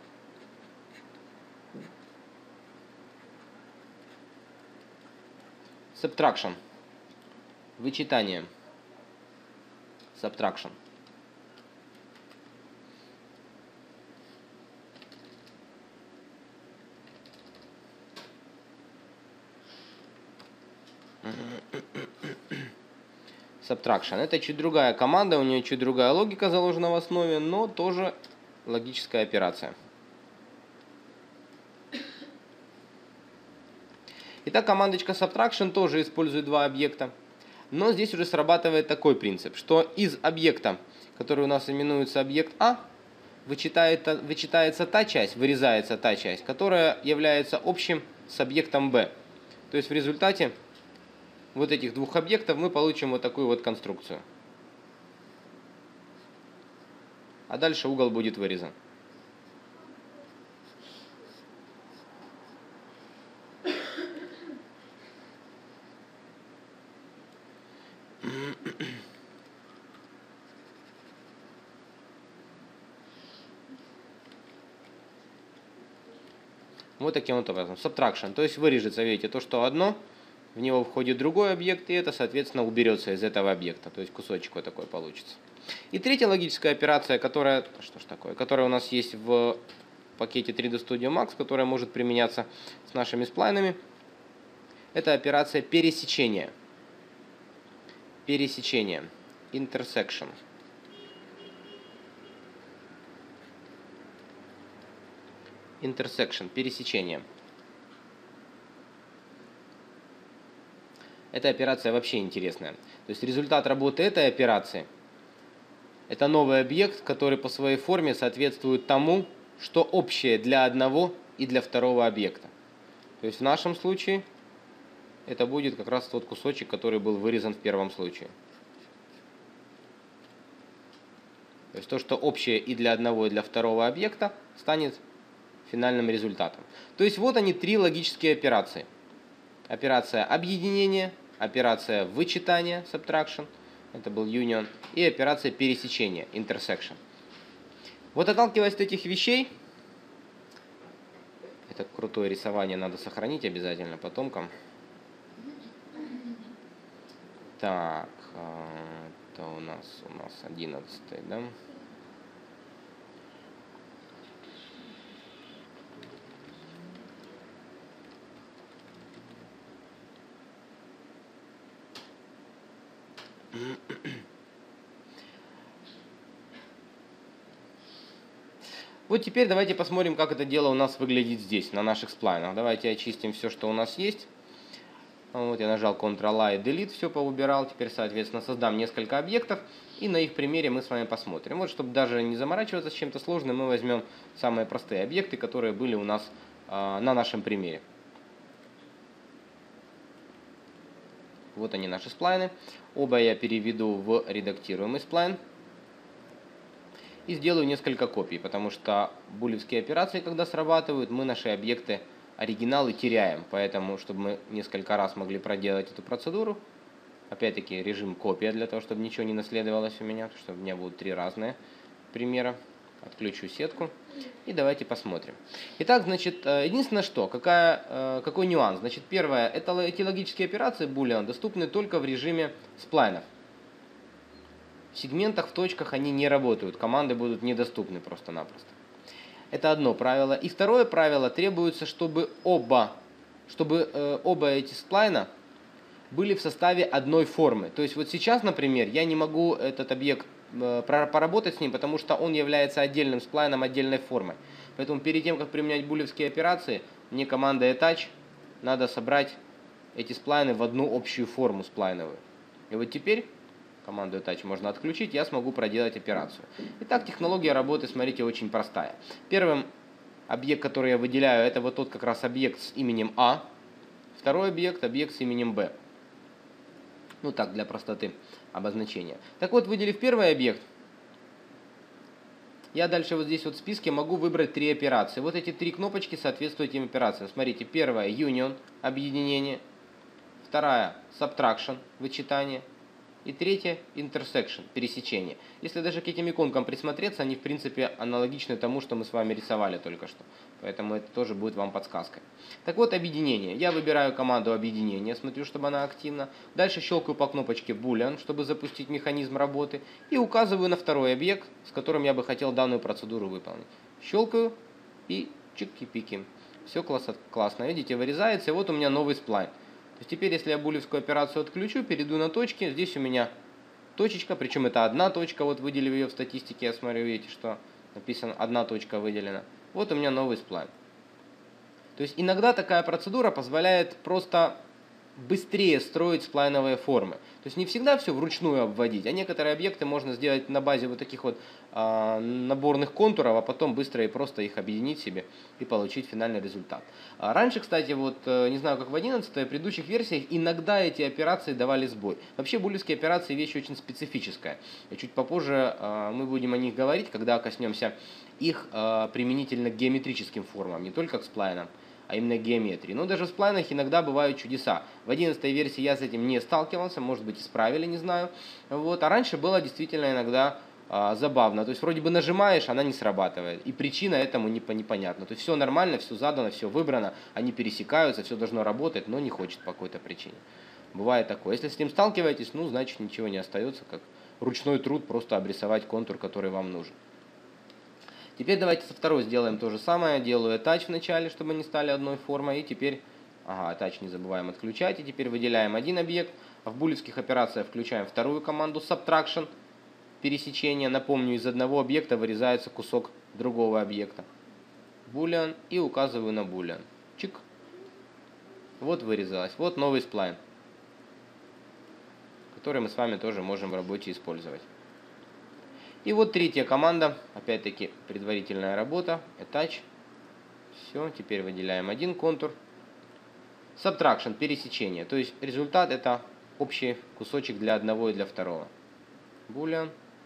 Subtraction. Вычитание. Subtraction. Subtraction. Это чуть другая команда, у нее чуть другая логика заложена в основе, но тоже логическая операция. Итак, командочка Subtraction тоже использует два объекта, но здесь уже срабатывает такой принцип, что из объекта, который у нас именуется объект А, вычитает, вычитается та часть, вырезается та часть, которая является общим с объектом Б. То есть в результате вот этих двух объектов мы получим вот такую вот конструкцию. А дальше угол будет вырезан. Вот таким вот образом. Subtraction. То есть вырежется, видите, то, что одно, в него входит другой объект, и это, соответственно, уберется из этого объекта. То есть кусочек вот такой получится. И третья логическая операция, которая, что ж такое, которая у нас есть в пакете три дэ Studio Max, которая может применяться с нашими сплайнами, это операция пересечения. Пересечение. Intersection. Intersection. Пересечение. Эта операция вообще интересная. То есть результат работы этой операции – это новый объект, который по своей форме соответствует тому, что общее для одного и для второго объекта. То есть в нашем случае это будет как раз тот кусочек, который был вырезан в первом случае. То есть то, что общее и для одного, и для второго объекта, станет финальным результатом. То есть вот они, три логические операции. Операция объединения, операция вычитания, subtraction, это был union, и операция пересечения, intersection. Вот отталкиваясь от этих вещей, это крутое рисование надо сохранить обязательно потомкам. Так, это у нас, у нас одиннадцатый, да? Вот теперь давайте посмотрим, как это дело у нас выглядит здесь, на наших сплайнах. Давайте очистим все, что у нас есть. Вот, я нажал контрол-А и делит, все поубирал. Теперь, соответственно, создам несколько объектов, и на их примере мы с вами посмотрим. Вот, чтобы даже не заморачиваться с чем-то сложным, мы возьмем самые простые объекты, которые были у нас э, на нашем примере. Вот они, наши сплайны. Оба я переведу в редактируемый сплайн. И сделаю несколько копий, потому что булевские операции, когда срабатывают, мы наши объекты оригиналы теряем. Поэтому, чтобы мы несколько раз могли проделать эту процедуру, опять-таки режим копия, для того, чтобы ничего не наследовалось у меня, чтобы у меня будут три разные примера. Отключу сетку и давайте посмотрим. Итак, значит, единственное что, какая, какой нюанс. Значит, первое, это эти логические операции Boolean доступны только в режиме сплайнов. В сегментах, в точках они не работают, команды будут недоступны просто-напросто. Это одно правило. И второе правило, требуется, чтобы оба, чтобы, э, оба эти сплайна были в составе одной формы. То есть вот сейчас, например, я не могу этот объект э, поработать с ним, потому что он является отдельным сплайном, отдельной формой. Поэтому перед тем, как применять булевские операции, мне командой attach надо собрать эти сплайны в одну общую форму сплайновую. И вот теперь команду attach можно отключить, я смогу проделать операцию. Итак, технология работы, смотрите, очень простая. Первым объект, который я выделяю, это вот тот как раз объект с именем А. Второй объект, объект с именем Б. Ну так, для простоты обозначения. Так вот, выделив первый объект, я дальше вот здесь вот в списке могу выбрать три операции. Вот эти три кнопочки соответствуют этим операциям. Смотрите, первая union, объединение. Вторая subtraction, вычитание. И третье intersection, пересечение. Если даже к этим иконкам присмотреться, они в принципе аналогичны тому, что мы с вами рисовали только что. Поэтому это тоже будет вам подсказкой. Так вот, объединение. Я выбираю команду объединения, смотрю, чтобы она активна. Дальше щелкаю по кнопочке Boolean, чтобы запустить механизм работы. И указываю на второй объект, с которым я бы хотел данную процедуру выполнить. Щелкаю и чики-пики. Все классно. Видите, вырезается. И вот у меня новый сплайн. То есть теперь, если я булевскую операцию отключу, перейду на точки, здесь у меня точечка, причем это одна точка, вот выделив ее в статистике, я смотрю, видите, что написано одна точка выделена. Вот у меня новый сплайн. То есть иногда такая процедура позволяет просто быстрее строить сплайновые формы. То есть не всегда все вручную обводить, а некоторые объекты можно сделать на базе вот таких вот э, наборных контуров, а потом быстро и просто их объединить себе и получить финальный результат. А раньше, кстати, вот э, не знаю, как в одиннадцатой, в предыдущих версиях иногда эти операции давали сбой. Вообще булевские операции вещь очень специфическая. И чуть попозже э, мы будем о них говорить, когда коснемся их э, применительно к геометрическим формам, не только к сплайнам, а именно геометрии. Но даже в сплайнах иногда бывают чудеса. В одиннадцатой версии я с этим не сталкивался, может быть исправили, не знаю. Вот. А раньше было действительно иногда а, забавно. То есть вроде бы нажимаешь, она не срабатывает. И причина этому непонятна. То есть все нормально, все задано, все выбрано, они пересекаются, все должно работать, но не хочет по какой-то причине. Бывает такое. Если с этим сталкиваетесь, ну значит ничего не остается, как ручной труд просто обрисовать контур, который вам нужен. Теперь давайте со второй сделаем то же самое. Делаю attach в начале, чтобы они стали одной формой. И теперь, ага, attach не забываем отключать. И теперь выделяем один объект. В булевских операциях включаем вторую команду subtraction, пересечение. Напомню, из одного объекта вырезается кусок другого объекта. Boolean и указываю на Boolean. Чик. Вот вырезалось. Вот новый сплайн, который мы с вами тоже можем в работе использовать. И вот третья команда, опять-таки предварительная работа, attach. Все, теперь выделяем один контур. Subtraction, пересечение, то есть результат это общий кусочек для одного и для второго. Boolean.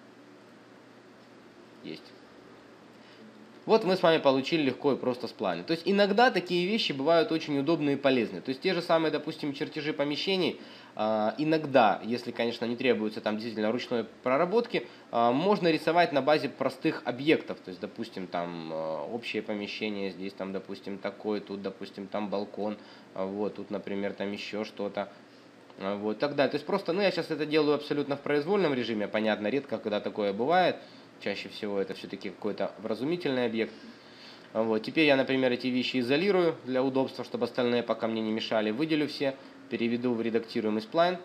Есть. Вот мы с вами получили легко и просто сплайны. То есть иногда такие вещи бывают очень удобные и полезные. То есть те же самые, допустим, чертежи помещений, иногда, если, конечно, не требуется там действительно ручной проработки, можно рисовать на базе простых объектов. То есть, допустим, там общее помещение, здесь там, допустим, такое, тут, допустим, там балкон, вот, тут, например, там еще что-то. Вот, так далее. То есть просто, ну, я сейчас это делаю абсолютно в произвольном режиме, понятно, редко, когда такое бывает. Чаще всего это все-таки какой-то вразумительный объект. Вот. Теперь я, например, эти вещи изолирую для удобства, чтобы остальные пока мне не мешали. Выделю все, переведу в редактируемый сплайн.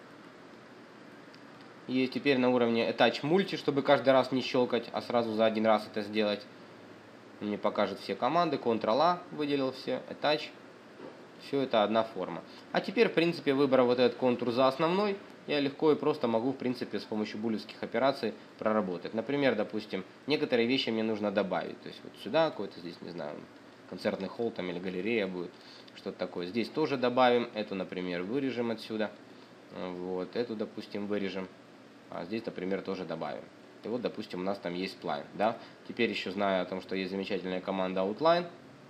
И теперь на уровне attach multi, чтобы каждый раз не щелкать, а сразу за один раз это сделать. Мне покажет все команды. контрол-А выделил все, attach. Все это одна форма. А теперь, в принципе, выбрав вот этот контур за основной, я легко и просто могу, в принципе, с помощью булевских операций проработать. Например, допустим, некоторые вещи мне нужно добавить. То есть вот сюда какой-то здесь, не знаю, концертный холл там или галерея будет, что-то такое. Здесь тоже добавим. Эту, например, вырежем отсюда. Вот, эту, допустим, вырежем. А здесь, например, тоже добавим. И вот, допустим, у нас там есть сплайн. Да? Теперь еще знаю о том, что есть замечательная команда Outline.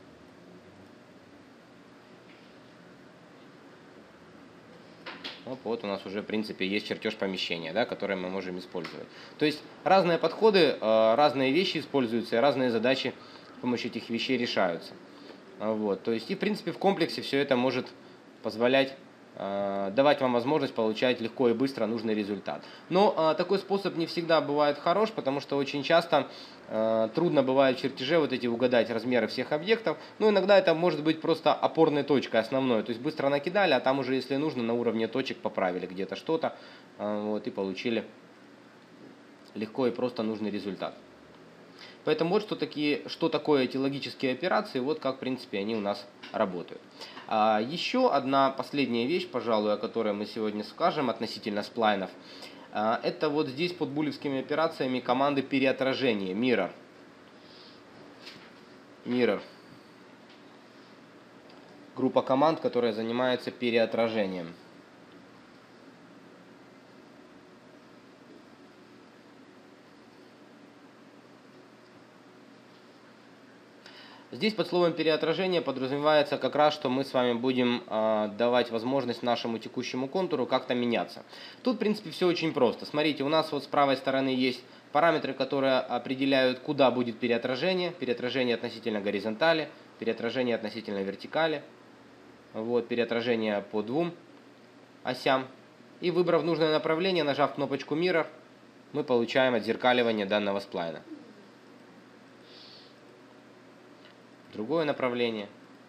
Вот у нас уже, в принципе, есть чертеж помещения, да, который мы можем использовать. То есть разные подходы, разные вещи используются, и разные задачи с помощью этих вещей решаются. Вот, то есть и, в принципе, в комплексе все это может позволять давать вам возможность получать легко и быстро нужный результат. Но а, такой способ не всегда бывает хорош, потому что очень часто а, трудно бывает в чертеже вот эти угадать размеры всех объектов. Но иногда это может быть просто опорной точкой основной. То есть быстро накидали, а там уже, если нужно, на уровне точек поправили где-то что-то, а, вот, и получили легко и просто нужный результат. Поэтому вот что, такие, что такое эти логические операции, вот как, в принципе, они у нас работают. А еще одна последняя вещь, пожалуй, о которой мы сегодня скажем относительно сплайнов, а, это вот здесь под булевскими операциями команды переотражения, mirror. Mirror. Группа команд, которая занимается переотражением. Здесь под словом переотражение подразумевается как раз, что мы с вами будем э, давать возможность нашему текущему контуру как-то меняться. Тут, в принципе, все очень просто. Смотрите, у нас вот с правой стороны есть параметры, которые определяют, куда будет переотражение. Переотражение относительно горизонтали, переотражение относительно вертикали. Вот, переотражение по двум осям. И выбрав нужное направление, нажав кнопочку Mirror, мы получаем отзеркаливание данного сплайна. Другое направление.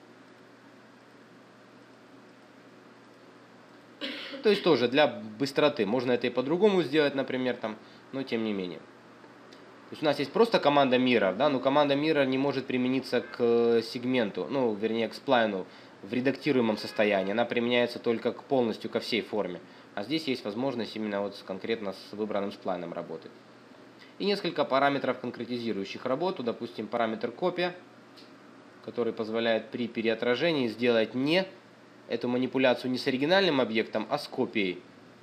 То есть тоже для быстроты. Можно это и по-другому сделать, например, там, но тем не менее. То есть у нас есть просто команда Mirror, да, но команда Mirror не может примениться к сегменту, ну, вернее, к сплайну в редактируемом состоянии. Она применяется только к полностью ко всей форме. А здесь есть возможность именно вот конкретно с выбранным сплайном работать. И несколько параметров, конкретизирующих работу. Допустим, параметр копия, который позволяет при переотражении сделать не эту манипуляцию не с оригинальным объектом, а с копией.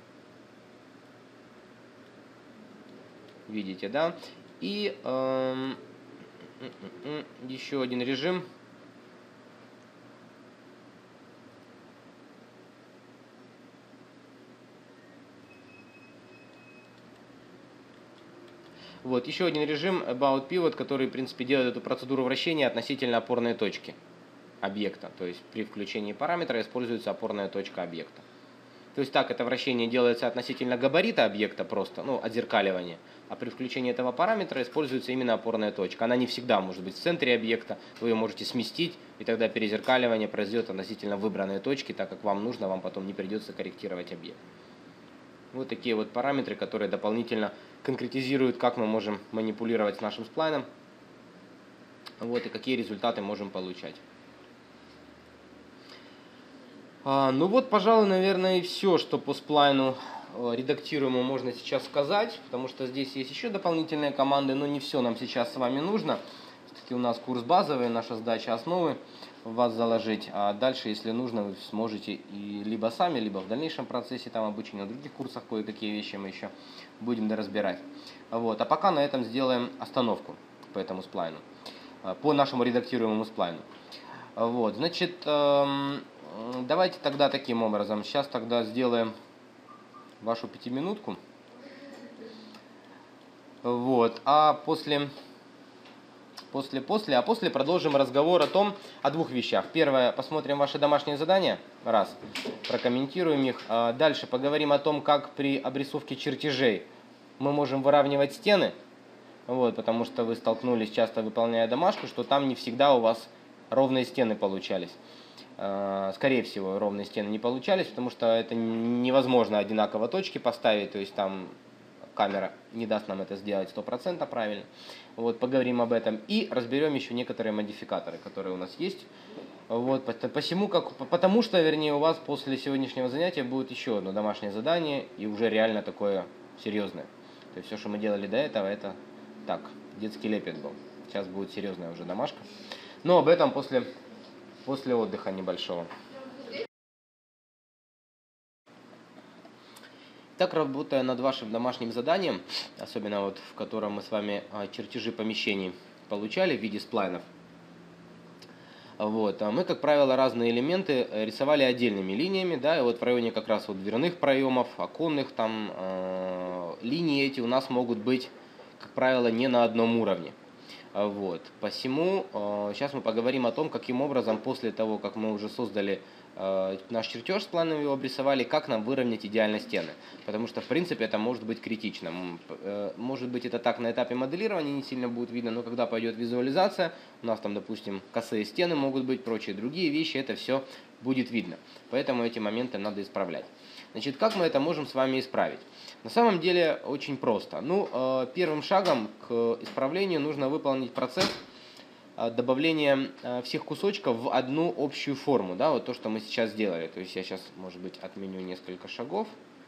Видите, да? И эм, еще один режим. Вот, еще один режим About Pivot, который, в принципе, делает эту процедуру вращения относительно опорной точки объекта. То есть при включении параметра используется опорная точка объекта. То есть так это вращение делается относительно габарита объекта просто, ну, отзеркаливание. А при включении этого параметра используется именно опорная точка. Она не всегда может быть в центре объекта, вы ее можете сместить, и тогда перезеркаливание произойдет относительно выбранной точки, так как вам нужно, вам потом не придется корректировать объект. Вот такие вот параметры, которые дополнительно конкретизируют, как мы можем манипулировать с нашим сплайном, вот, и какие результаты можем получать. А, ну вот, пожалуй, наверное, и все, что по сплайну редактируемому можно сейчас сказать, потому что здесь есть еще дополнительные команды, но не все нам сейчас с вами нужно. Все-таки у нас курс базовый, наша задача основы в вас заложить, а дальше, если нужно, вы сможете и либо сами, либо в дальнейшем процессе там обучения, в других курсах кое-какие вещи мы еще будем доразбирать. Вот. А пока на этом сделаем остановку по этому сплайну, по нашему редактируемому сплайну. Вот. Значит, давайте тогда таким образом, сейчас тогда сделаем вашу пятиминутку. Вот. А после... После, после, а после продолжим разговор о том, о двух вещах. Первое, посмотрим ваши домашние задания, раз, прокомментируем их. А дальше поговорим о том, как при обрисовке чертежей мы можем выравнивать стены, вот, потому что вы столкнулись, часто выполняя домашку, что там не всегда у вас ровные стены получались. А, скорее всего, ровные стены не получались, потому что это невозможно одинаково точки поставить, то есть там... Камера не даст нам это сделать сто процентов правильно. Вот, поговорим об этом. И разберем еще некоторые модификаторы, которые у нас есть. Вот, посему, как, потому что, вернее, у вас после сегодняшнего занятия будет еще одно домашнее задание, и уже реально такое серьезное. То есть все, что мы делали до этого, это так, детский лепет был. Сейчас будет серьезная уже домашка. Но об этом после, после отдыха небольшого. Так, работая над вашим домашним заданием, особенно вот в котором мы с вами чертежи помещений получали в виде сплайнов, вот, а мы, как правило, разные элементы рисовали отдельными линиями, да, и вот в районе как раз вот дверных проемов, оконных там э, линии эти у нас могут быть, как правило, не на одном уровне. Вот, посему э, сейчас мы поговорим о том, каким образом после того, как мы уже создали э, наш чертеж с планом, его обрисовали, как нам выровнять идеально стены. Потому что, в принципе, это может быть критично. Э, может быть, это так на этапе моделирования не сильно будет видно, но когда пойдет визуализация, у нас там, допустим, косые стены могут быть, прочие другие вещи, это все будет видно. Поэтому эти моменты надо исправлять. Значит, как мы это можем с вами исправить? На самом деле очень просто. Ну, э, первым шагом к исправлению нужно выполнить процесс э, добавления э, всех кусочков в одну общую форму. Да, вот то, что мы сейчас сделали. То есть я сейчас, может быть, отменю несколько шагов.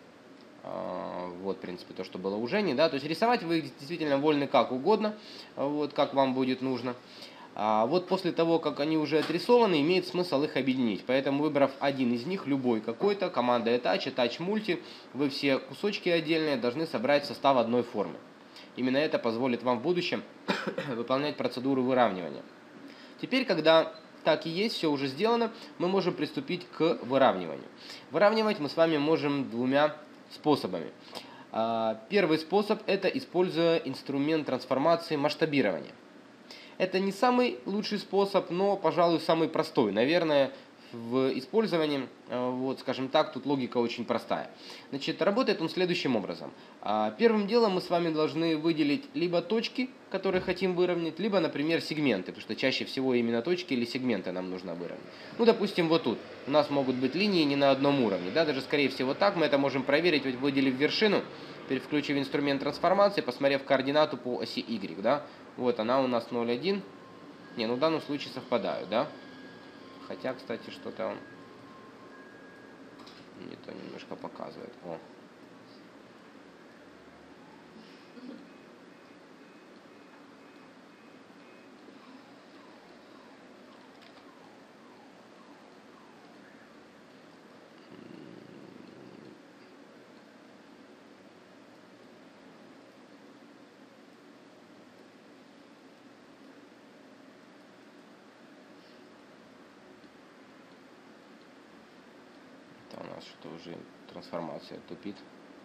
Э, вот, в принципе, то, что было уже не. Да? То есть рисовать вы действительно вольны как угодно, вот, как вам будет нужно. А вот после того, как они уже отрисованы, имеет смысл их объединить. Поэтому, выбрав один из них, любой какой-то, команда Attach, Attach Multi, вы все кусочки отдельные должны собрать в состав одной формы. Именно это позволит вам в будущем выполнять процедуру выравнивания. Теперь, когда так и есть, все уже сделано, мы можем приступить к выравниванию. Выравнивать мы с вами можем двумя способами. Первый способ – это используя инструмент трансформации масштабирования. Это не самый лучший способ, но, пожалуй, самый простой. Наверное, в использовании, вот, скажем так, тут логика очень простая. Значит, работает он следующим образом. Первым делом мы с вами должны выделить либо точки, которые хотим выровнять, либо, например, сегменты, потому что чаще всего именно точки или сегменты нам нужно выровнять. Ну, допустим, вот тут у нас могут быть линии не на одном уровне, да, даже, скорее всего, так мы это можем проверить, вот выделив вершину, включив инструмент трансформации, посмотрев координату по оси Y, да. Вот она у нас ноль один. Не, ну в данном случае совпадают, да? Хотя, кстати, что-то он не то немножко показывает. О. У нас что-то уже трансформация тупит.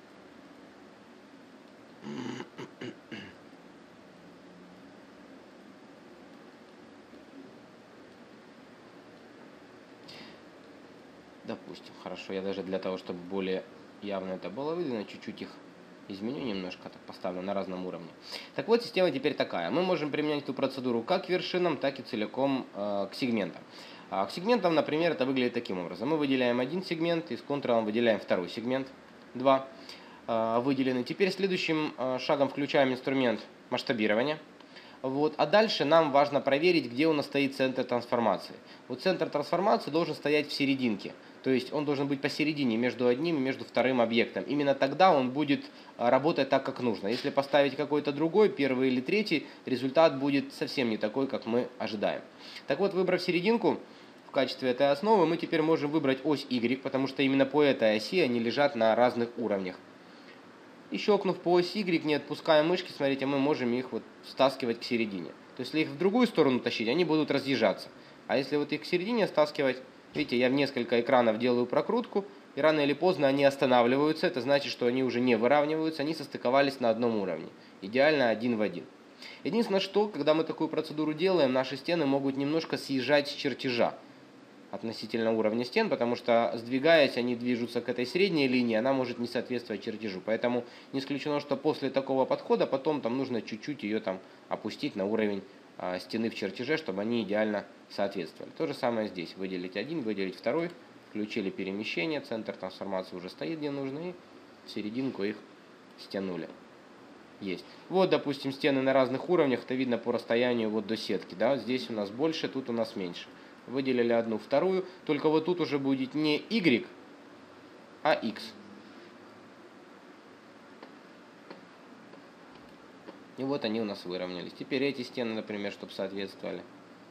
Допустим, хорошо, я даже для того, чтобы более явно это было видно, чуть-чуть их изменю немножко, так поставлю на разном уровне. Так вот, система теперь такая. Мы можем применять эту процедуру как к вершинам, так и целиком э, к сегментам. А к сегментам, например, это выглядит таким образом. Мы выделяем один сегмент и с контуром выделяем второй сегмент, два э, выделены. Теперь следующим э, шагом включаем инструмент масштабирования. Вот. А дальше нам важно проверить, где у нас стоит центр трансформации. Вот центр трансформации должен стоять в серединке. То есть он должен быть посередине между одним и между вторым объектом. Именно тогда он будет работать так, как нужно. Если поставить какой-то другой, первый или третий, результат будет совсем не такой, как мы ожидаем. Так вот, выбрав серединку в качестве этой основы, мы теперь можем выбрать ось Y, потому что именно по этой оси они лежат на разных уровнях. И щелкнув по оси Y, не отпуская мышки, смотрите, мы можем их вот стаскивать к середине. То есть, если их в другую сторону тащить, они будут разъезжаться. А если вот их к середине стаскивать, видите, я в несколько экранов делаю прокрутку, и рано или поздно они останавливаются. Это значит, что они уже не выравниваются, они состыковались на одном уровне. Идеально один в один. Единственное, что, когда мы такую процедуру делаем, наши стены могут немножко съезжать с чертежа относительно уровня стен, потому что, сдвигаясь, они движутся к этой средней линии, она может не соответствовать чертежу. Поэтому не исключено, что после такого подхода потом там нужно чуть-чуть ее там опустить на уровень а, стены в чертеже, чтобы они идеально соответствовали. То же самое здесь. Выделить один, выделить второй, включили перемещение, центр трансформации уже стоит где нужно, и в серединку их стянули. Есть. Вот, допустим, стены на разных уровнях, это видно по расстоянию вот до сетки. Да? Здесь у нас больше, тут у нас меньше. выделили одну, вторую, только вот тут уже будет не Y, а X. И вот они у нас выровнялись. Теперь эти стены, например, чтобы соответствовали.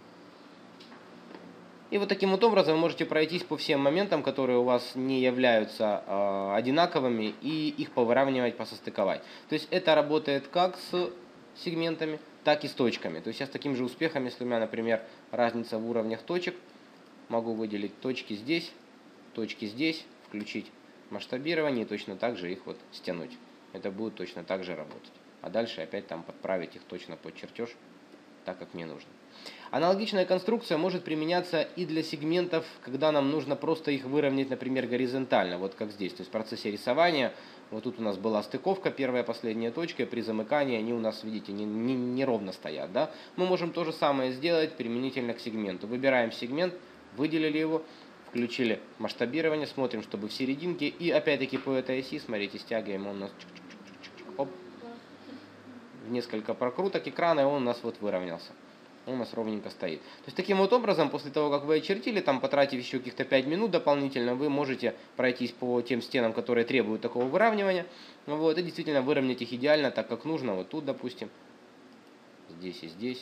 И вот таким вот образом вы можете пройтись по всем моментам, которые у вас не являются э, одинаковыми, и их повыравнивать, посостыковать. То есть это работает как с сегментами, так и с точками. То есть я с таким же успехом, если у меня, например, разница в уровнях точек, могу выделить точки здесь, точки здесь, включить масштабирование и точно так же их вот стянуть. Это будет точно так же работать. А дальше опять там подправить их точно под чертеж, так как мне нужно. Аналогичная конструкция может применяться и для сегментов, когда нам нужно просто их выровнять, например, горизонтально, вот как здесь. То есть в процессе рисования, вот тут у нас была стыковка, первая, последняя точка, и при замыкании они у нас, видите, не, не, не ровно стоят. Да? Мы можем то же самое сделать применительно к сегменту. Выбираем сегмент, выделили его, включили масштабирование, смотрим, чтобы в серединке, и опять-таки по этой оси, смотрите, стягиваем, он у нас оп, в несколько прокруток экрана, и он у нас вот выровнялся. Он у нас ровненько стоит. То есть таким вот образом, после того, как вы очертили, там потратив еще каких-то пять минут дополнительно, вы можете пройтись по тем стенам, которые требуют такого выравнивания. Вот, и действительно выровнять их идеально, так как нужно. Вот тут, допустим, здесь и здесь.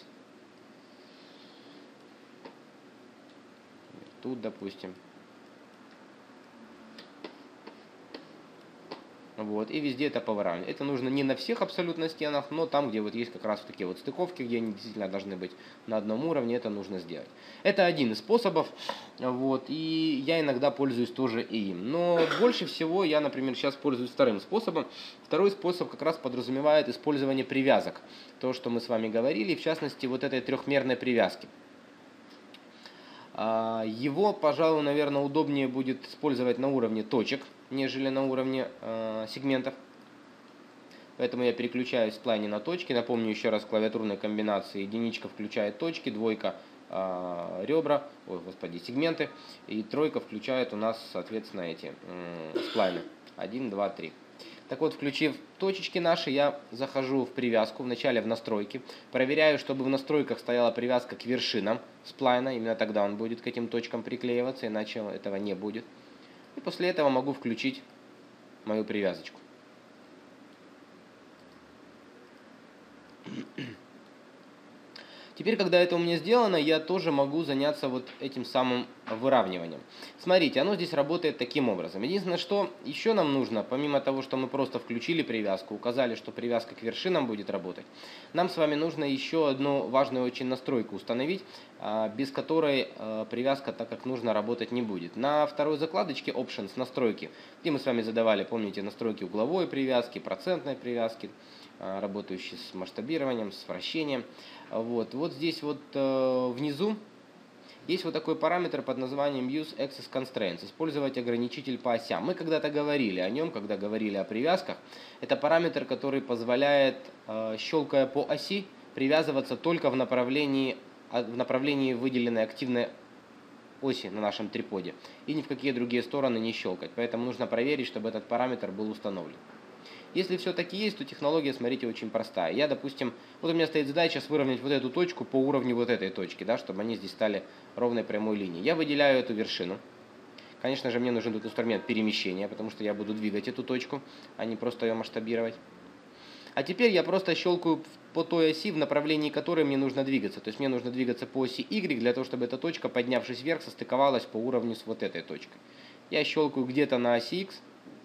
Тут, допустим. Вот, и везде это повыравнивать. Это нужно не на всех абсолютно стенах, но там, где вот есть как раз такие вот стыковки, где они действительно должны быть на одном уровне, это нужно сделать. Это один из способов, вот, и я иногда пользуюсь тоже и им. Но больше всего я, например, сейчас пользуюсь вторым способом. Второй способ как раз подразумевает использование привязок. То, что мы с вами говорили, в частности, вот этой трехмерной привязки. Его, пожалуй, наверное, удобнее будет использовать на уровне точек, нежели на уровне э, сегментов. Поэтому я переключаюсь в плане на точки. Напомню еще раз, клавиатурной комбинации единичка включает точки, двойка э, ребра, ой, господи, сегменты, и тройка включает у нас, соответственно, эти э, сплайны. один, два, три. Так вот, включив точечки наши, я захожу в привязку, вначале в настройки, проверяю, чтобы в настройках стояла привязка к вершинам сплайна, именно тогда он будет к этим точкам приклеиваться, иначе этого не будет. И после этого могу включить мою привязочку. Теперь, когда это у меня сделано, я тоже могу заняться вот этим самым выравниванием. Смотрите, оно здесь работает таким образом. Единственное, что еще нам нужно, помимо того, что мы просто включили привязку, указали, что привязка к вершинам будет работать, нам с вами нужно еще одну важную очень настройку установить, без которой привязка, так как нужно, работать не будет. На второй закладочке Options, настройки, где мы с вами задавали, помните, настройки угловой привязки, процентной привязки, работающие с масштабированием, с вращением. Вот, вот здесь вот э, внизу есть вот такой параметр под названием Use Axis Constraints, использовать ограничитель по осям. Мы когда-то говорили о нем, когда говорили о привязках. Это параметр, который позволяет, э, щелкая по оси, привязываться только в направлении, в направлении выделенной активной оси на нашем триподе. И ни в какие другие стороны не щелкать. Поэтому нужно проверить, чтобы этот параметр был установлен. Если все-таки есть, то технология, смотрите, очень простая. Я, допустим, вот у меня стоит задача сейчас выровнять вот эту точку по уровню вот этой точки, да, чтобы они здесь стали ровной прямой линией. Я выделяю эту вершину. Конечно же, мне нужен тут инструмент перемещения, потому что я буду двигать эту точку, а не просто ее масштабировать. А теперь я просто щелкаю по той оси, в направлении которой мне нужно двигаться. То есть мне нужно двигаться по оси Y, для того, чтобы эта точка, поднявшись вверх, состыковалась по уровню с вот этой точкой. Я щелкаю где-то на оси X.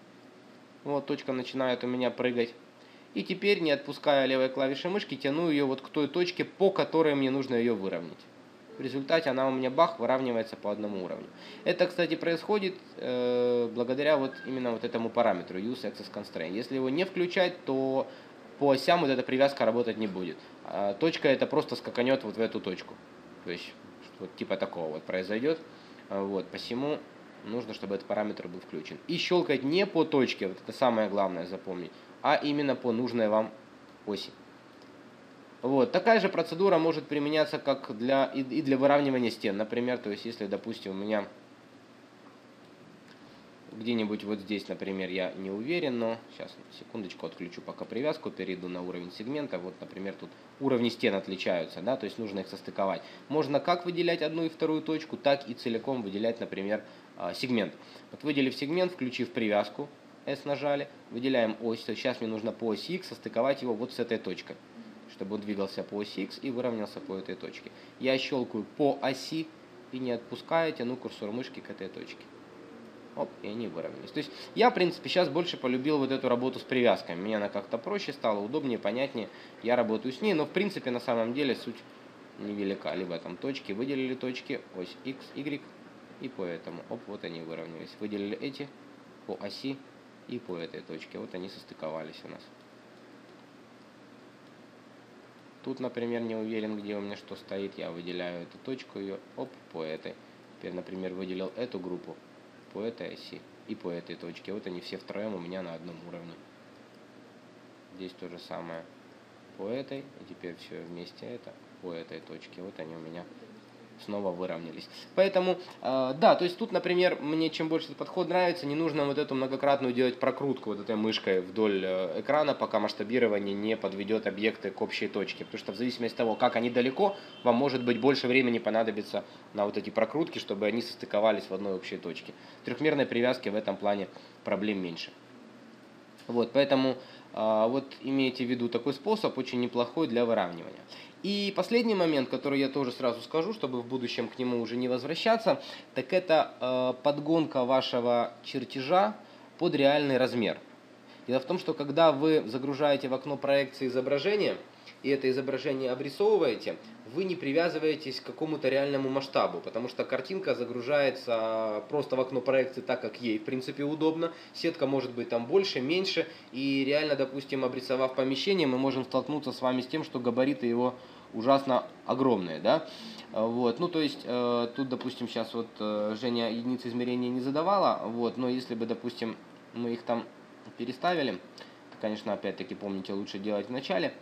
Вот точка начинает у меня прыгать. И теперь, не отпуская левой клавиши мышки, тяну ее вот к той точке, по которой мне нужно ее выровнять. В результате она у меня, бах, выравнивается по одному уровню. Это, кстати, происходит э, благодаря вот именно вот этому параметру Use Axis Constraint. Если его не включать, то по осям вот эта привязка работать не будет. А точка это просто скаканет вот в эту точку. То есть вот типа такого вот произойдет. Вот, посему нужно, чтобы этот параметр был включен. И щелкать не по точке, вот это самое главное запомнить, а именно по нужной вам оси. Вот. Такая же процедура может применяться как для, и для выравнивания стен. Например, то есть если, допустим, у меня где-нибудь вот здесь, например, я не уверен, но сейчас, секундочку, отключу пока привязку, перейду на уровень сегмента. Вот, например, тут уровни стен отличаются, да, то есть нужно их состыковать. Можно как выделять одну и вторую точку, так и целиком выделять, например, сегмент. Вот выделив сегмент, включив привязку, S нажали, выделяем ось, то есть сейчас мне нужно по оси X состыковать его вот с этой точкой, чтобы он двигался по оси X и выровнялся по этой точке. Я щелкаю по оси и не отпускаю, тяну курсор мышки к этой точке. Оп, и они выровнялись. То есть я, в принципе, сейчас больше полюбил вот эту работу с привязками. Мне она как-то проще стала, удобнее, понятнее. Я работаю с ней, но в принципе на самом деле суть невелика. Либо там точки, выделили точки, ось X, Y, и по этому. Оп, вот они выровнялись. Выделили эти по оси и по этой точке. Вот они состыковались у нас. Тут, например, не уверен, где у меня что стоит. Я выделяю эту точку, ее, оп, по этой. Теперь, например, выделил эту группу по этой оси и по этой точке. Вот они все втроем у меня на одном уровне. Здесь то же самое по этой. И теперь все вместе это по этой точке. Вот они у меня снова выровнялись. Поэтому, э, да, то есть тут, например, мне чем больше этот подход нравится, не нужно вот эту многократную делать прокрутку вот этой мышкой вдоль э, экрана, пока масштабирование не подведет объекты к общей точке. Потому что в зависимости от того, как они далеко, вам может быть больше времени понадобится на вот эти прокрутки, чтобы они состыковались в одной общей точке. В трехмерной привязке в этом плане проблем меньше. Вот, поэтому э, вот имейте в виду такой способ, очень неплохой для выравнивания. И последний момент, который я тоже сразу скажу, чтобы в будущем к нему уже не возвращаться, так это э, подгонка вашего чертежа под реальный размер. Дело в том, что когда вы загружаете в окно проекции изображение, и это изображение обрисовываете, вы не привязываетесь к какому-то реальному масштабу, потому что картинка загружается просто в окно проекции так, как ей, в принципе, удобно. Сетка может быть там больше, меньше, и реально, допустим, обрисовав помещение, мы можем столкнуться с вами с тем, что габариты его ужасно огромные, да. Вот, ну, то есть, э, тут, допустим, сейчас вот э, Женя единицы измерения не задавала, вот, но если бы, допустим, мы их там переставили, то, конечно, опять-таки, помните, лучше делать в начале.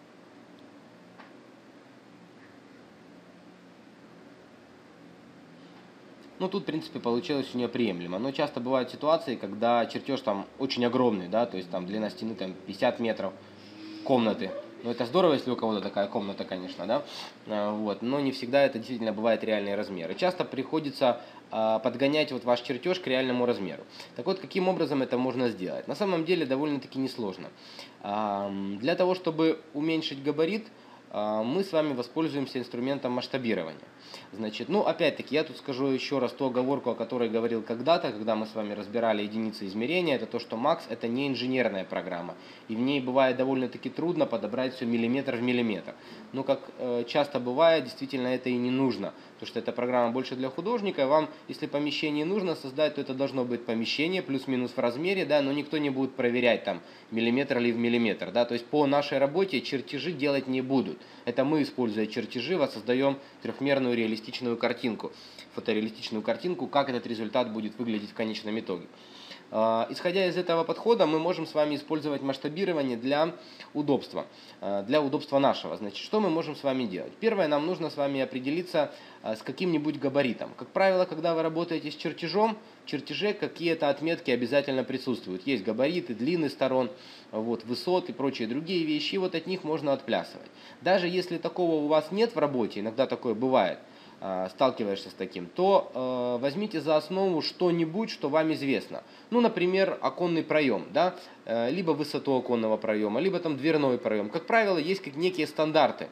Ну, тут, в принципе, получилось у нее приемлемо. Но часто бывают ситуации, когда чертеж там очень огромный, да, то есть там длина стены там пятьдесят метров комнаты. Ну, это здорово, если у кого-то такая комната, конечно, да, вот, но не всегда это действительно бывает реальные размеры. Часто приходится а, подгонять вот ваш чертеж к реальному размеру. Так вот, каким образом это можно сделать? На самом деле, довольно-таки несложно. А, для того, чтобы уменьшить габарит, мы с вами воспользуемся инструментом масштабирования. Значит, ну, опять-таки, я тут скажу еще раз ту оговорку, о которой говорил когда-то, когда мы с вами разбирали единицы измерения, это то, что Max это не инженерная программа, и в ней бывает довольно-таки трудно подобрать все миллиметр в миллиметр. Но, как э, часто бывает, действительно это и не нужно, потому что эта программа больше для художника, вам, если помещение нужно создать, то это должно быть помещение, плюс-минус в размере, да, но никто не будет проверять там миллиметр ли в миллиметр, да, то есть по нашей работе чертежи делать не будут. Это мы, используя чертежи, воссоздаем трехмерную реалистичную картинку, фотореалистичную картинку, как этот результат будет выглядеть в конечном итоге. Исходя из этого подхода, мы можем с вами использовать масштабирование для удобства, для удобства нашего. Значит, что мы можем с вами делать? Первое, нам нужно с вами определиться с каким-нибудь габаритом. Как правило, когда вы работаете с чертежом, в чертеже какие-то отметки обязательно присутствуют. Есть габариты, длины сторон, вот, высот и прочие другие вещи, и вот от них можно отплясывать. Даже если такого у вас нет в работе, иногда такое бывает, сталкиваешься с таким, то э, возьмите за основу что-нибудь, что вам известно. Ну, например, оконный проем, да, э, либо высоту оконного проема, либо там дверной проем. Как правило, есть как некие стандарты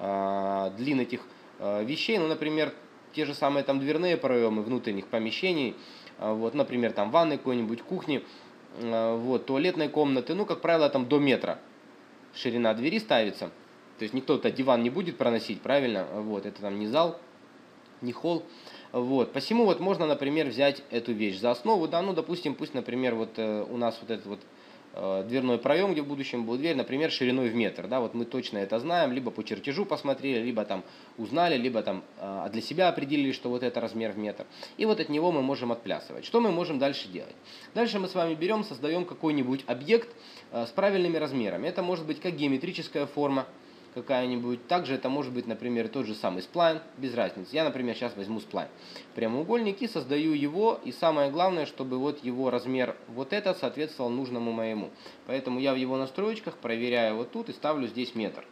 э, длин этих э, вещей. Ну, например, те же самые там дверные проемы внутренних помещений, э, вот, например, там ванной какой-нибудь, кухни, э, вот, туалетной комнаты, ну, как правило, там до метра ширина двери ставится. То есть никто-то диван не будет проносить, правильно? Вот, это там не зал, не холл. Вот. Посему вот можно, например, взять эту вещь за основу, да, ну, допустим, пусть, например, вот э, у нас вот этот вот э, дверной проем, где в будущем будет дверь, например, шириной в метр, да, вот мы точно это знаем, либо по чертежу посмотрели, либо там узнали, либо там э, для себя определили, что вот это размер в метр, и вот от него мы можем отплясывать. Что мы можем дальше делать? Дальше мы с вами берем, создаем какой-нибудь объект э, с правильными размерами. Это может быть как геометрическая форма, какая-нибудь. Также это может быть, например, тот же самый сплайн, без разницы. Я, например, сейчас возьму сплайн. Прямоугольник и создаю его. И самое главное, чтобы вот его размер вот этот соответствовал нужному моему. Поэтому я в его настройках проверяю вот тут и ставлю здесь метр.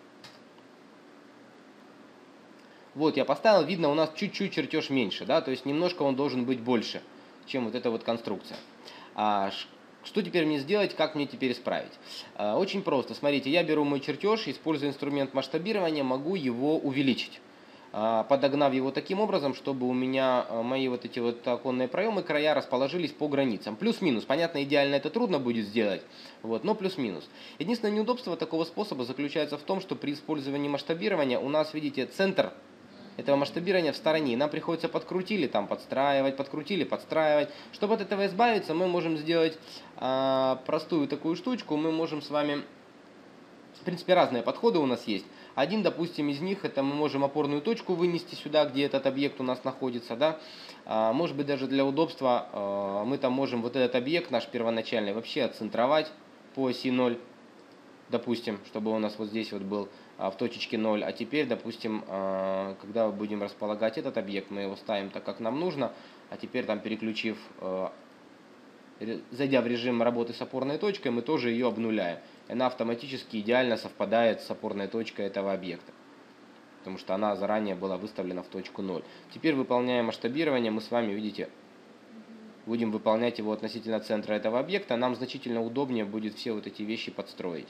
Вот я поставил, видно, у нас чуть-чуть чертеж меньше, да, то есть немножко он должен быть больше, чем вот эта вот конструкция. А что теперь мне сделать, как мне теперь исправить? А, очень просто, смотрите, я беру мой чертеж, используя инструмент масштабирования, могу его увеличить, а, подогнав его таким образом, чтобы у меня а, мои вот эти вот оконные проемы, края расположились по границам. Плюс-минус, понятно, идеально это трудно будет сделать, вот, но плюс-минус. Единственное неудобство такого способа заключается в том, что при использовании масштабирования у нас, видите, центр этого масштабирования в стороне. Нам приходится подкрутили, там подстраивать, подкрутили, подстраивать. Чтобы от этого избавиться, мы можем сделать а, простую такую штучку. Мы можем с вами, в принципе, разные подходы у нас есть. Один, допустим, из них, это мы можем опорную точку вынести сюда, где этот объект у нас находится, да. А, может быть, даже для удобства а, мы там можем вот этот объект наш первоначальный вообще отцентровать по оси ноль. Допустим, чтобы у нас вот здесь вот был а, в точечке ноль. А теперь, допустим, а, когда будем располагать этот объект, мы его ставим так, как нам нужно. А теперь, там, переключив, а, зайдя в режим работы с опорной точкой, мы тоже ее обнуляем. И она автоматически идеально совпадает с опорной точкой этого объекта. Потому что она заранее была выставлена в точку ноль. Теперь, выполняя масштабирование, мы с вами, видите, будем выполнять его относительно центра этого объекта. Нам значительно удобнее будет все вот эти вещи подстроить.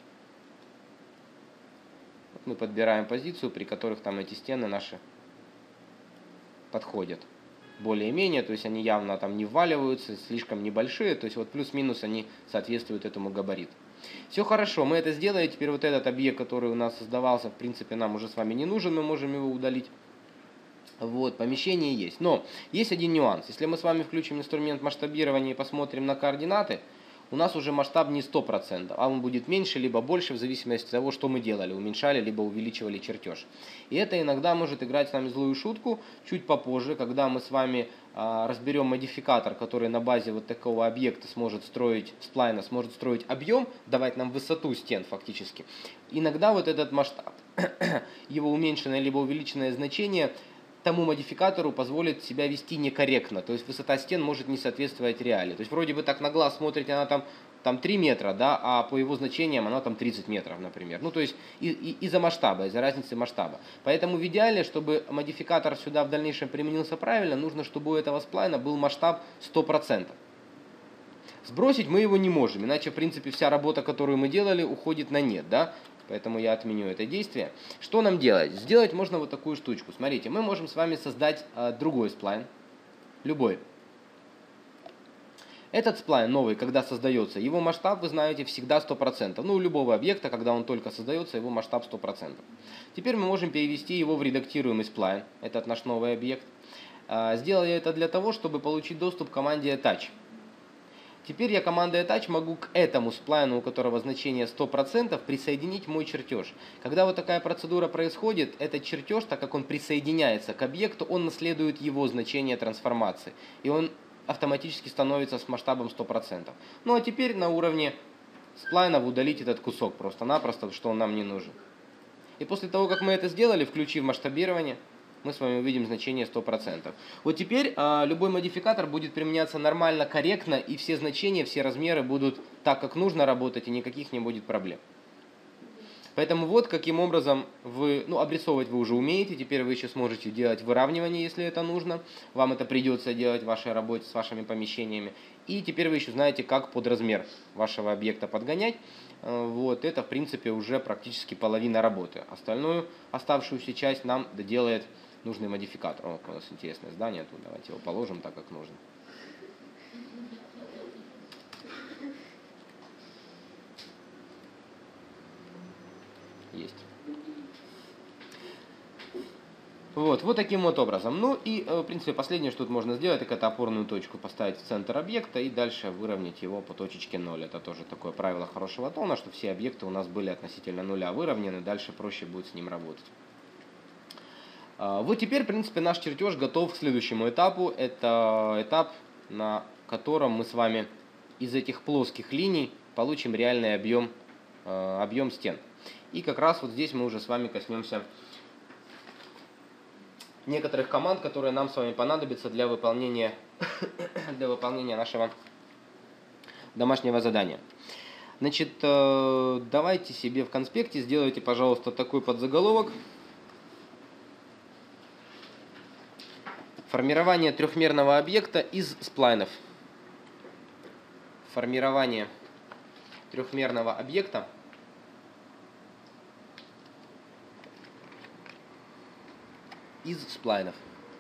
Мы подбираем позицию, при которых там эти стены наши подходят более-менее, то есть они явно там не вваливаются, слишком небольшие, то есть вот плюс-минус они соответствуют этому габариту. Все хорошо, мы это сделали, теперь вот этот объект, который у нас создавался, в принципе, нам уже с вами не нужен, мы можем его удалить. Вот, помещение есть. Но есть один нюанс. Если мы с вами включим инструмент масштабирования и посмотрим на координаты, у нас уже масштаб не сто процентов, а он будет меньше, либо больше, в зависимости от того, что мы делали, уменьшали, либо увеличивали чертеж. И это иногда может играть с нами злую шутку чуть попозже, когда мы с вами а, разберем модификатор, который на базе вот такого объекта сможет строить, сплайна сможет строить объем, давать нам высоту стен фактически. Иногда вот этот масштаб, его уменьшенное либо увеличенное значение тому модификатору позволит себя вести некорректно, то есть высота стен может не соответствовать реалии. То есть вроде бы так на глаз смотрите, она там, там три метра, да, а по его значениям она там тридцать метров, например. Ну то есть из-за масштаба, из-за разницы масштаба. Поэтому в идеале, чтобы модификатор сюда в дальнейшем применился правильно, нужно, чтобы у этого сплайна был масштаб сто процентов. Сбросить мы его не можем, иначе в принципе вся работа, которую мы делали, уходит на нет, да. Поэтому я отменю это действие. Что нам делать? Сделать можно вот такую штучку. Смотрите, мы можем с вами создать э, другой сплайн. Любой. Этот сплайн новый, когда создается, его масштаб, вы знаете, всегда сто процентов. Ну, у любого объекта, когда он только создается, его масштаб сто процентов. Теперь мы можем перевести его в редактируемый сплайн. Этот наш новый объект. Э, сделал я это для того, чтобы получить доступ к команде Attach. Теперь я командой Attach могу к этому сплайну, у которого значение сто процентов, присоединить мой чертеж. Когда вот такая процедура происходит, этот чертеж, так как он присоединяется к объекту, он наследует его значение трансформации. И он автоматически становится с масштабом сто процентов. Ну а теперь на уровне сплайнов удалить этот кусок просто-напросто, что он нам не нужен. И после того, как мы это сделали, включив масштабирование, мы с вами увидим значение сто процентов. Вот теперь а, любой модификатор будет применяться нормально, корректно, и все значения, все размеры будут так, как нужно работать, и никаких не будет проблем. Поэтому вот каким образом вы, ну, обрисовывать вы уже умеете, теперь вы еще сможете делать выравнивание, если это нужно. Вам это придется делать в вашей работе с вашими помещениями. И теперь вы еще знаете, как под размер вашего объекта подгонять. Вот, это в принципе уже практически половина работы. Остальную, оставшуюся часть нам доделает нужный модификатор. Вот у нас интересное здание тут, давайте его положим так, как нужно. Есть. Вот, вот таким вот образом. Ну и, в принципе, последнее, что тут можно сделать, так это опорную точку поставить в центр объекта и дальше выровнять его по точечке ноль. Это тоже такое правило хорошего тона, что все объекты у нас были относительно нуля выровнены, дальше проще будет с ним работать. Вот теперь, в принципе, наш чертеж готов к следующему этапу. Это этап, на котором мы с вами из этих плоских линий получим реальный объем, объем стен. И как раз вот здесь мы уже с вами коснемся некоторых команд, которые нам с вами понадобятся для выполнения, для выполнения нашего домашнего задания. Значит, давайте себе в конспекте сделайте, пожалуйста, такой подзаголовок. Формирование трехмерного объекта из сплайнов. Формирование трехмерного объекта из сплайнов.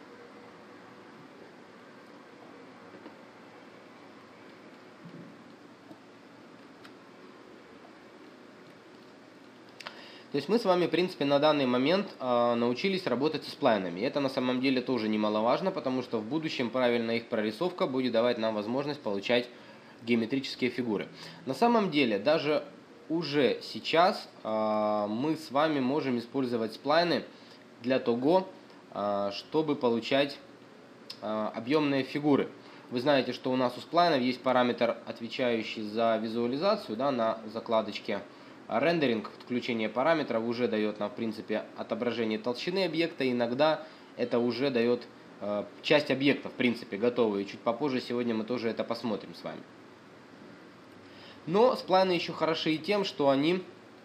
То есть мы с вами, в принципе, на данный момент э, научились работать со сплайнами. И это на самом деле тоже немаловажно, потому что в будущем правильная их прорисовка будет давать нам возможность получать геометрические фигуры. На самом деле, даже уже сейчас э, мы с вами можем использовать сплайны для того, э, чтобы получать э, объемные фигуры. Вы знаете, что у нас у сплайнов есть параметр, отвечающий за визуализацию, да, на закладочке. Рендеринг, включение параметров уже дает нам, в принципе, отображение толщины объекта. Иногда это уже дает э, часть объекта, в принципе, готовую. И чуть попозже сегодня мы тоже это посмотрим с вами. Но сплайны еще хороши и тем, что они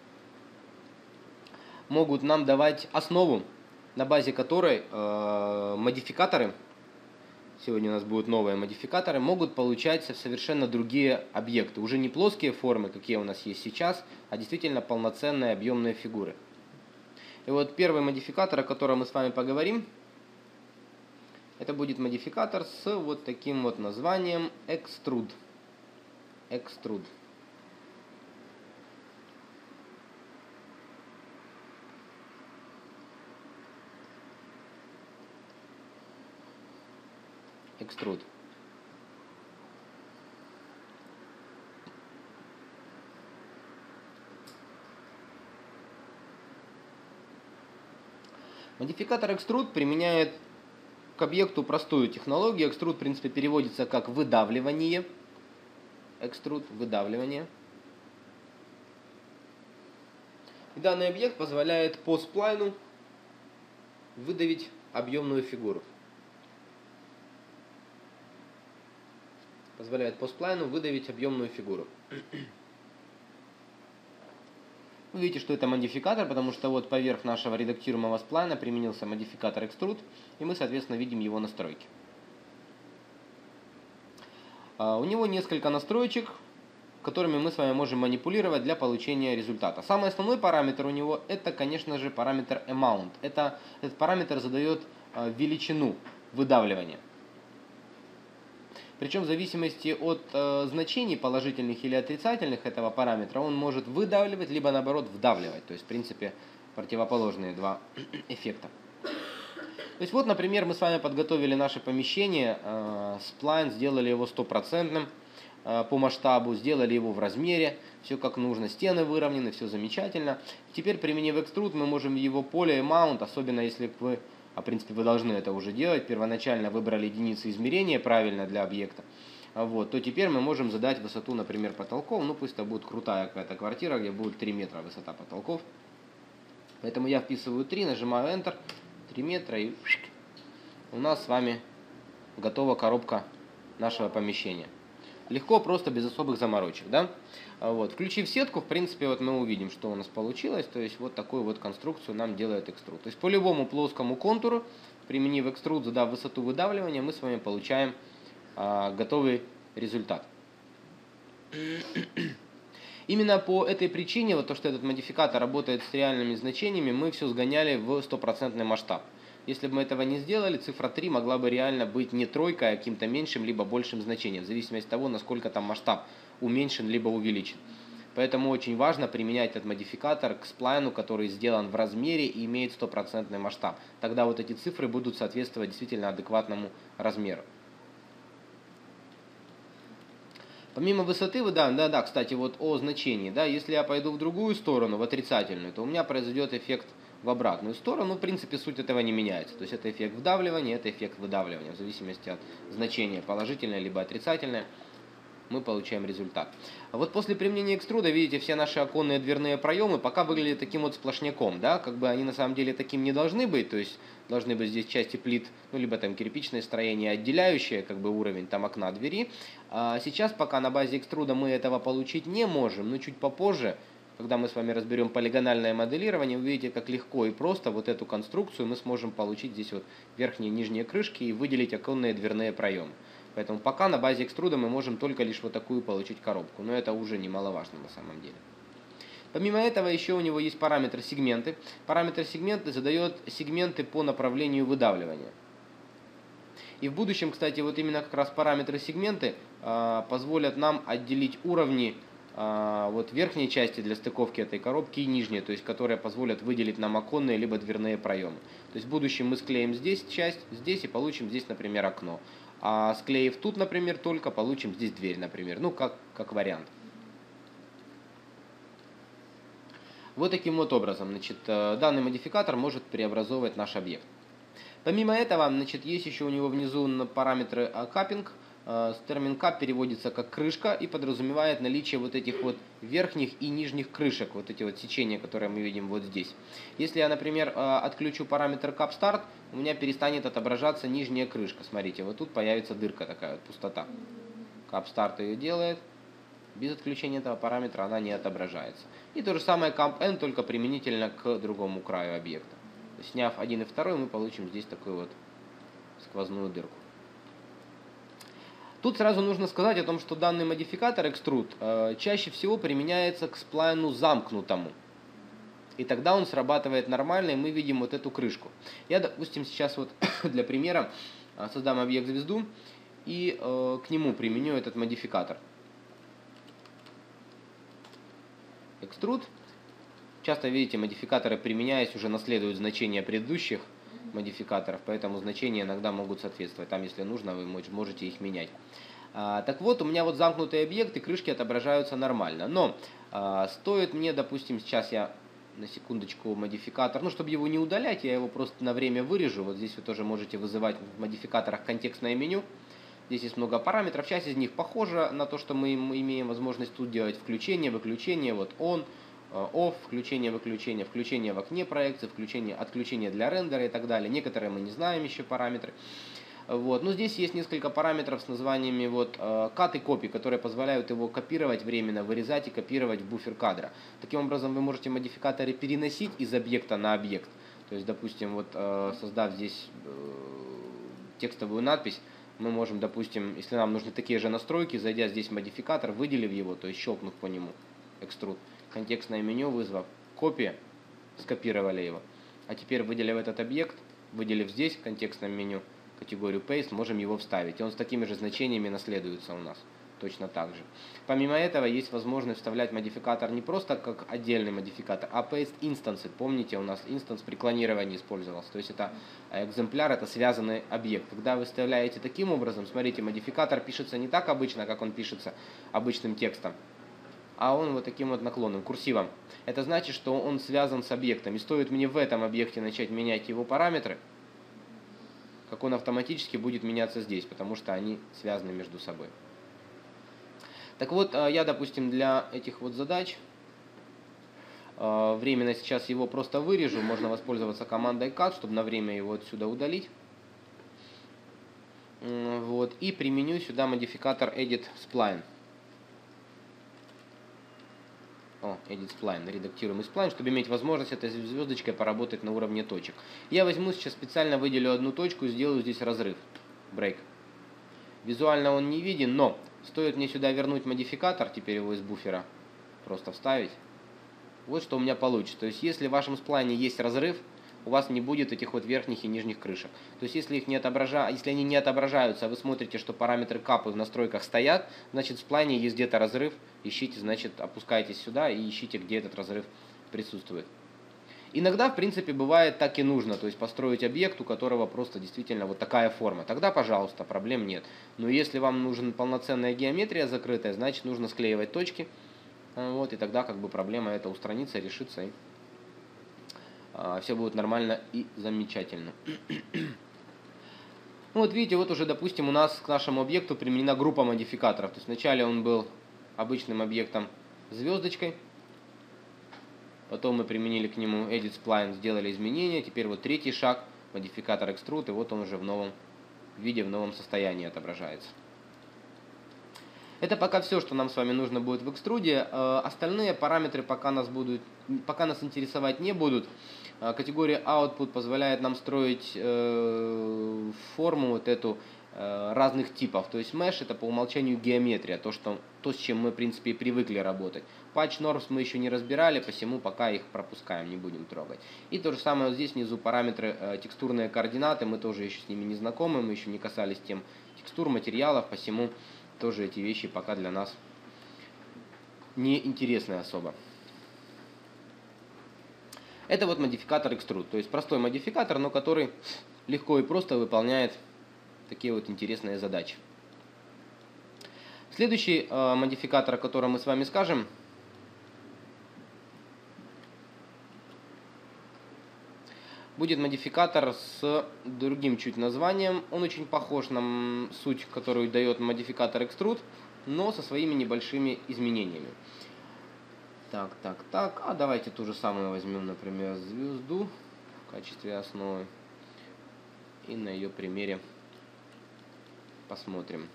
могут нам давать основу, на базе которой э, модификаторы, сегодня у нас будут новые модификаторы, могут получаться совершенно другие объекты. Уже не плоские формы, какие у нас есть сейчас, а действительно полноценные объемные фигуры. И вот первый модификатор, о котором мы с вами поговорим, это будет модификатор с вот таким вот названием Extrude. Extrude. Extrude. Модификатор Extrude применяет к объекту простую технологию. Extrude, в принципе, переводится как выдавливание. Extrude, выдавливание. И данный объект позволяет по сплайну выдавить объемную фигуру. Позволяет по сплайну выдавить объемную фигуру. Вы видите, что это модификатор, потому что вот поверх нашего редактируемого сплайна применился модификатор Extrude, и мы, соответственно, видим его настройки. У него несколько настроечек, которыми мы с вами можем манипулировать для получения результата. Самый основной параметр у него это, конечно же, параметр Amount. Это, этот параметр задает величину выдавливания. Причем в зависимости от э, значений положительных или отрицательных этого параметра он может выдавливать, либо наоборот вдавливать. То есть, в принципе, противоположные два эффекта. То есть, вот, например, мы с вами подготовили наше помещение, э, сплайн, сделали его стопроцентным э, по масштабу, сделали его в размере, все как нужно, стены выровнены, все замечательно. Теперь, применив Extrude, мы можем в его поле Amount, особенно если вы... А в принципе вы должны это уже делать, первоначально выбрали единицы измерения правильно для объекта, вот, то теперь мы можем задать высоту, например, потолков, ну пусть это будет крутая какая-то квартира, где будет три метра высота потолков. Поэтому я вписываю три, нажимаю Enter, три метра, и у нас с вами готова коробка нашего помещения. Легко, просто, без особых заморочек, да? Вот. Включив сетку, в принципе, вот мы увидим, что у нас получилось. То есть, вот такую вот конструкцию нам делает Extrude. То есть, по любому плоскому контуру, применив Extrude, задав высоту выдавливания, мы с вами получаем а, готовый результат. Именно по этой причине, вот то, что этот модификатор работает с реальными значениями, мы все сгоняли в стопроцентный масштаб. Если бы мы этого не сделали, цифра три могла бы реально быть не тройкой, а каким-то меньшим либо большим значением, в зависимости от того, насколько там масштаб уменьшен либо увеличен. Поэтому очень важно применять этот модификатор к сплайну, который сделан в размере и имеет стопроцентный масштаб. Тогда вот эти цифры будут соответствовать действительно адекватному размеру. Помимо высоты, да, да, да, кстати, вот о значении, да, если я пойду в другую сторону, в отрицательную, то у меня произойдет эффект в обратную сторону. В принципе, суть этого не меняется. То есть это эффект вдавливания, это эффект выдавливания, в зависимости от значения, положительное либо отрицательное. мы получаем результат. А вот после применения экструда, видите, все наши оконные дверные проемы пока выглядят таким вот сплошняком, да, как бы они на самом деле таким не должны быть, то есть должны быть здесь части плит, ну, либо там кирпичное строение, отделяющее как бы уровень там окна двери. А сейчас пока на базе экструда мы этого получить не можем, но чуть попозже, когда мы с вами разберем полигональное моделирование, вы увидите, как легко и просто вот эту конструкцию мы сможем получить здесь вот верхние и нижние крышки и выделить оконные дверные проемы. Поэтому пока на базе экструда мы можем только лишь вот такую получить коробку, но это уже немаловажно на самом деле. Помимо этого еще у него есть параметр сегменты. Параметр сегменты задает сегменты по направлению выдавливания. И в будущем, кстати, вот именно как раз параметры сегменты э, позволят нам отделить уровни э, вот верхней части для стыковки этой коробки и нижней, то есть которые позволят выделить нам оконные либо дверные проемы. То есть в будущем мы склеим здесь часть, здесь и получим здесь, например, окно. А склеив тут, например, только получим здесь дверь, например. Ну, как, как вариант. Вот таким вот образом, значит, данный модификатор может преобразовывать наш объект. Помимо этого, значит, есть еще у него внизу параметры каппинг. Термин кап переводится как крышка и подразумевает наличие вот этих вот верхних и нижних крышек, вот эти вот сечения, которые мы видим вот здесь. Если я, например, отключу параметр кап старт, у меня перестанет отображаться нижняя крышка. Смотрите, вот тут появится дырка такая вот, пустота. кап старт ее делает. Без отключения этого параметра она не отображается. И то же самое камп эн, только применительно к другому краю объекта. Сняв один и второй, мы получим здесь такую вот сквозную дырку. Тут сразу нужно сказать о том, что данный модификатор экструд э, чаще всего применяется к сплайну замкнутому. И тогда он срабатывает нормально, и мы видим вот эту крышку. Я, допустим, сейчас вот для примера создам объект звезду и э, к нему применю этот модификатор. Экструд. Часто, видите, модификаторы, применяясь, уже наследуют значения предыдущих модификаторов, поэтому значения иногда могут соответствовать. Там, если нужно, вы можете их менять. А, так вот, у меня вот замкнутые объекты, крышки отображаются нормально. Но а, стоит мне, допустим, сейчас я на секундочку модификатор, ну, чтобы его не удалять, я его просто на время вырежу. Вот здесь вы тоже можете вызывать в модификаторах контекстное меню. Здесь есть много параметров, часть из них похожа на то, что мы имеем возможность тут делать включение, выключение, вот on, off, включение, выключение, включение в окне проекции, включение, отключение для рендера и так далее. Некоторые мы не знаем еще параметры. Вот. Но здесь есть несколько параметров с названиями вот, cut и copy, которые позволяют его копировать временно, вырезать и копировать в буфер кадра. Таким образом вы можете модификаторы переносить из объекта на объект. То есть, допустим, вот, создав здесь текстовую надпись, мы можем, допустим, если нам нужны такие же настройки, зайдя здесь в модификатор, выделив его, то есть щелкнув по нему, экструд, контекстное меню вызвав, копия, скопировали его. А теперь, выделив этот объект, выделив здесь в контекстном меню категорию paste, можем его вставить. И он с такими же значениями наследуется у нас. Точно так же. Помимо этого, есть возможность вставлять модификатор не просто как отдельный модификатор, а paste instance. Помните, у нас instance при клонировании использовался. То есть это экземпляр, это связанный объект. Когда вы вставляете таким образом, смотрите, модификатор пишется не так обычно, как он пишется обычным текстом, а он вот таким вот наклоном, курсивом. Это значит, что он связан с объектом. И стоит мне в этом объекте начать менять его параметры, как он автоматически будет меняться здесь, потому что они связаны между собой. Так вот, я, допустим, для этих вот задач временно сейчас его просто вырежу. Можно воспользоваться командой cut, чтобы на время его отсюда удалить. Вот, и применю сюда модификатор edit spline. О, edit spline, редактируем spline, чтобы иметь возможность этой звездочкой поработать на уровне точек. Я возьму сейчас специально выделю одну точку и сделаю здесь разрыв, break. Визуально он не виден, но стоит мне сюда вернуть модификатор, теперь его из буфера просто вставить. Вот что у меня получится. То есть, если в вашем сплайне есть разрыв, у вас не будет этих вот верхних и нижних крышек. То есть, если их не отобража... если они не отображаются, а вы смотрите, что параметры капы в настройках стоят, значит, в сплайне есть где-то разрыв. Ищите, значит, опускайтесь сюда и ищите, где этот разрыв присутствует. Иногда, в принципе, бывает так и нужно, то есть построить объект, у которого просто действительно вот такая форма. Тогда, пожалуйста, проблем нет. Но если вам нужна полноценная геометрия закрытая, значит, нужно склеивать точки. Вот, и тогда как бы проблема эта устранится, решится, и а, все будет нормально и замечательно. Ну вот видите, вот уже, допустим, у нас к нашему объекту применена группа модификаторов. То есть вначале он был обычным объектом звездочкой, потом мы применили к нему Edit Spline, сделали изменения, теперь вот третий шаг, модификатор Extrude, и вот он уже в новом виде, в новом состоянии отображается. Это пока все, что нам с вами нужно будет в экструде. Остальные параметры пока нас, будут, пока нас интересовать не будут. Категория Output позволяет нам строить форму вот эту разных типов. То есть Mesh это по умолчанию геометрия, то, что, то с чем мы в принципе и привыкли работать. Patch Norms мы еще не разбирали, посему пока их пропускаем, не будем трогать. И то же самое вот здесь внизу параметры текстурные координаты, мы тоже еще с ними не знакомы, мы еще не касались тем текстур, материалов, посему тоже эти вещи пока для нас не интересны особо. Это вот модификатор Extrude, то есть простой модификатор, но который легко и просто выполняет такие вот интересные задачи. Следующий э, модификатор, о котором мы с вами скажем, будет модификатор с другим чуть названием. Он очень похож на суть, которую дает модификатор Extrude, но со своими небольшими изменениями. Так, так, так. А давайте ту же самую возьмем, например, звезду в качестве основы. И на ее примере посмотрим.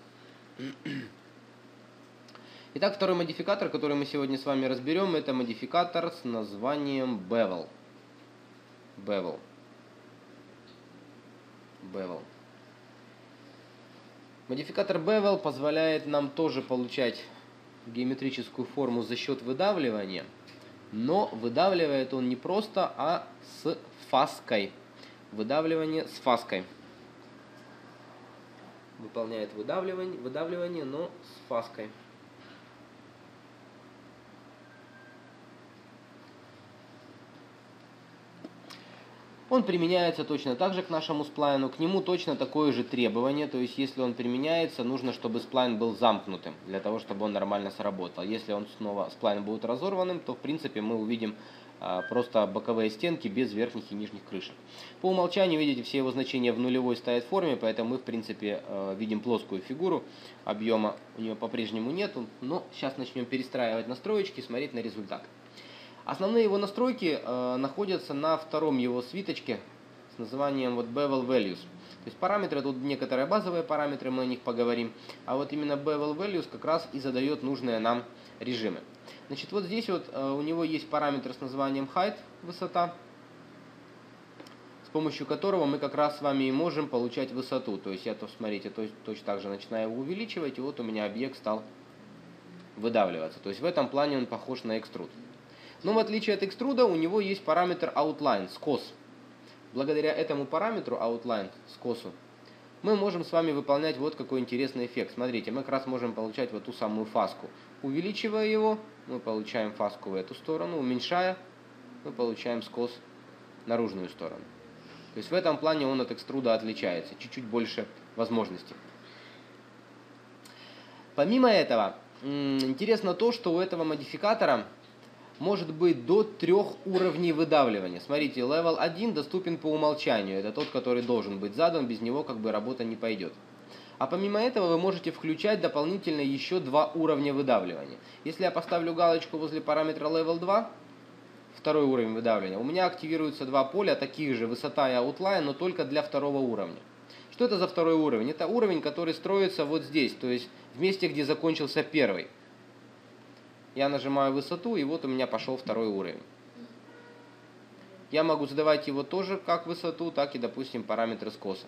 Итак, второй модификатор, который мы сегодня с вами разберем, это модификатор с названием Bevel. Bevel. Bevel. Модификатор Bevel позволяет нам тоже получать геометрическую форму за счет выдавливания, но выдавливает он не просто, а с фаской. Выдавливание с фаской. Выполняет выдавливание, выдавливание, но с фаской. Он применяется точно так же к нашему сплайну, к нему точно такое же требование, то есть если он применяется, нужно, чтобы сплайн был замкнутым, для того, чтобы он нормально сработал. Если он снова, сплайн будет разорванным, то в принципе мы увидим а, просто боковые стенки без верхних и нижних крышек. По умолчанию, видите, все его значения в нулевой стоят в форме, поэтому мы в принципе а, видим плоскую фигуру, объема у нее по-прежнему нету, но сейчас начнем перестраивать настроечки, смотреть на результат. Основные его настройки э, находятся на втором его свиточке с названием вот Bevel Values. То есть параметры, тут некоторые базовые параметры, мы о них поговорим. А вот именно Bevel Values как раз и задает нужные нам режимы. Значит, вот здесь вот э, у него есть параметр с названием Height, высота, с помощью которого мы как раз с вами и можем получать высоту. То есть я, то, смотрите, то, точно так же начинаю его увеличивать, и вот у меня объект стал выдавливаться. То есть в этом плане он похож на Extrude. Но в отличие от экструда у него есть параметр outline, скос. Благодаря этому параметру outline, скосу, мы можем с вами выполнять вот какой интересный эффект. Смотрите, мы как раз можем получать вот ту самую фаску. Увеличивая его, мы получаем фаску в эту сторону, уменьшая, мы получаем скос в наружную сторону. То есть в этом плане он от экструда отличается, чуть-чуть больше возможностей. Помимо этого, интересно то, что у этого модификатора может быть до трех уровней выдавливания. Смотрите, level один доступен по умолчанию. Это тот, который должен быть задан, без него как бы работа не пойдет. А помимо этого вы можете включать дополнительно еще два уровня выдавливания. Если я поставлю галочку возле параметра level два, второй уровень выдавливания, у меня активируются два поля, таких же, высота и outline, но только для второго уровня. Что это за второй уровень? Это уровень, который строится вот здесь, то есть в месте, где закончился первый. Я нажимаю высоту, и вот у меня пошел второй уровень. Я могу задавать его тоже как высоту, так и, допустим, параметры скоса.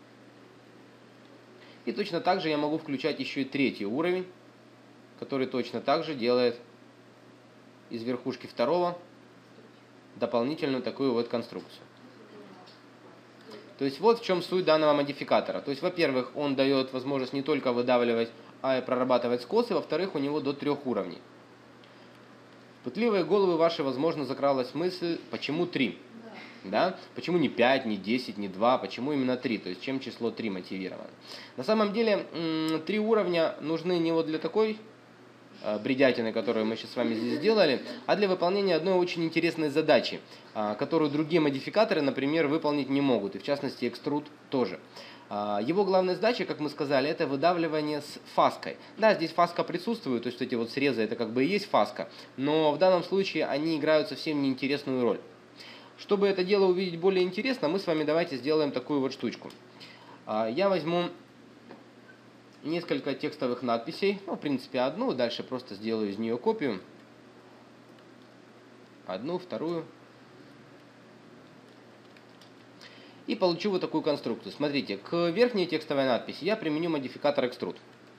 И точно так же я могу включать еще и третий уровень, который точно так же делает из верхушки второго дополнительную такую вот конструкцию. То есть вот в чем суть данного модификатора. То есть, во-первых, он дает возможность не только выдавливать, а и прорабатывать скосы, во-вторых, у него до трех уровней. В пытливые головы ваши, возможно, закралась мысль, почему три? Да? Почему не пять, не десять, не два, почему именно три? То есть чем число три мотивировано? На самом деле три уровня нужны не вот для такой бредятины, которую мы сейчас с вами здесь сделали, а для выполнения одной очень интересной задачи, которую другие модификаторы, например, выполнить не могут, и в частности Extrude тоже. Его главная задача, как мы сказали, это выдавливание с фаской. Да, здесь фаска присутствует, то есть эти вот срезы, это как бы и есть фаска, но в данном случае они играют совсем неинтересную роль. Чтобы это дело увидеть более интересно, мы с вами давайте сделаем такую вот штучку. Я возьму несколько текстовых надписей, ну, в принципе, одну, дальше просто сделаю из нее копию. Одну, вторую. И получу вот такую конструкцию. Смотрите, к верхней текстовой надписи я применю модификатор Extrude.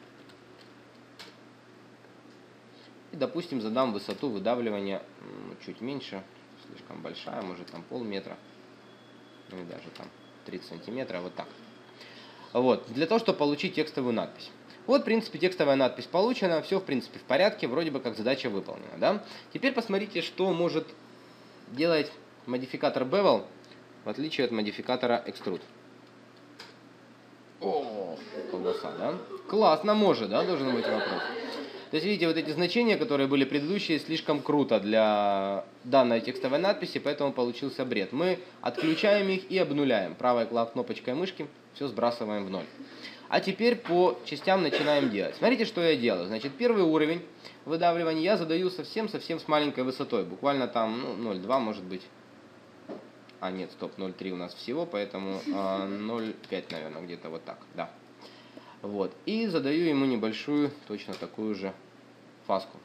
И, допустим, задам высоту выдавливания чуть меньше, слишком большая, может там полметра, ну и даже там тридцать сантиметров, вот так. Вот, для того, чтобы получить текстовую надпись. Вот, в принципе, текстовая надпись получена, все, в принципе, в порядке, вроде бы как задача выполнена, да? Теперь посмотрите, что может делать модификатор Bevel, в отличие от модификатора Extrude. О, колбаса, да? Классно, может, да, должен быть вопрос. То есть, видите, вот эти значения, которые были предыдущие, слишком круто для данной текстовой надписи, поэтому получился бред. Мы отключаем их и обнуляем. Правой кнопочкой мышки все сбрасываем в ноль. А теперь по частям начинаем делать. Смотрите, что я делаю. Значит, первый уровень выдавливания я задаю совсем-совсем с маленькой высотой. Буквально там ну, ноль целых два может быть. А, нет, стоп, ноль целых три у нас всего, поэтому а, ноль целых пять, наверное, где-то вот так, да. Вот, и задаю ему небольшую, точно такую же фаску.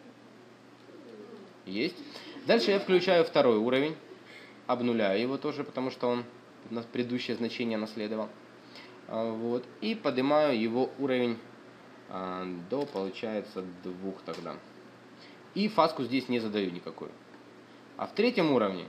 Есть. Дальше я включаю второй уровень, обнуляю его тоже, потому что он на предыдущее значение наследовал. А, вот, и поднимаю его уровень а, до, получается, двух тогда. И фаску здесь не задаю никакую. А в третьем уровне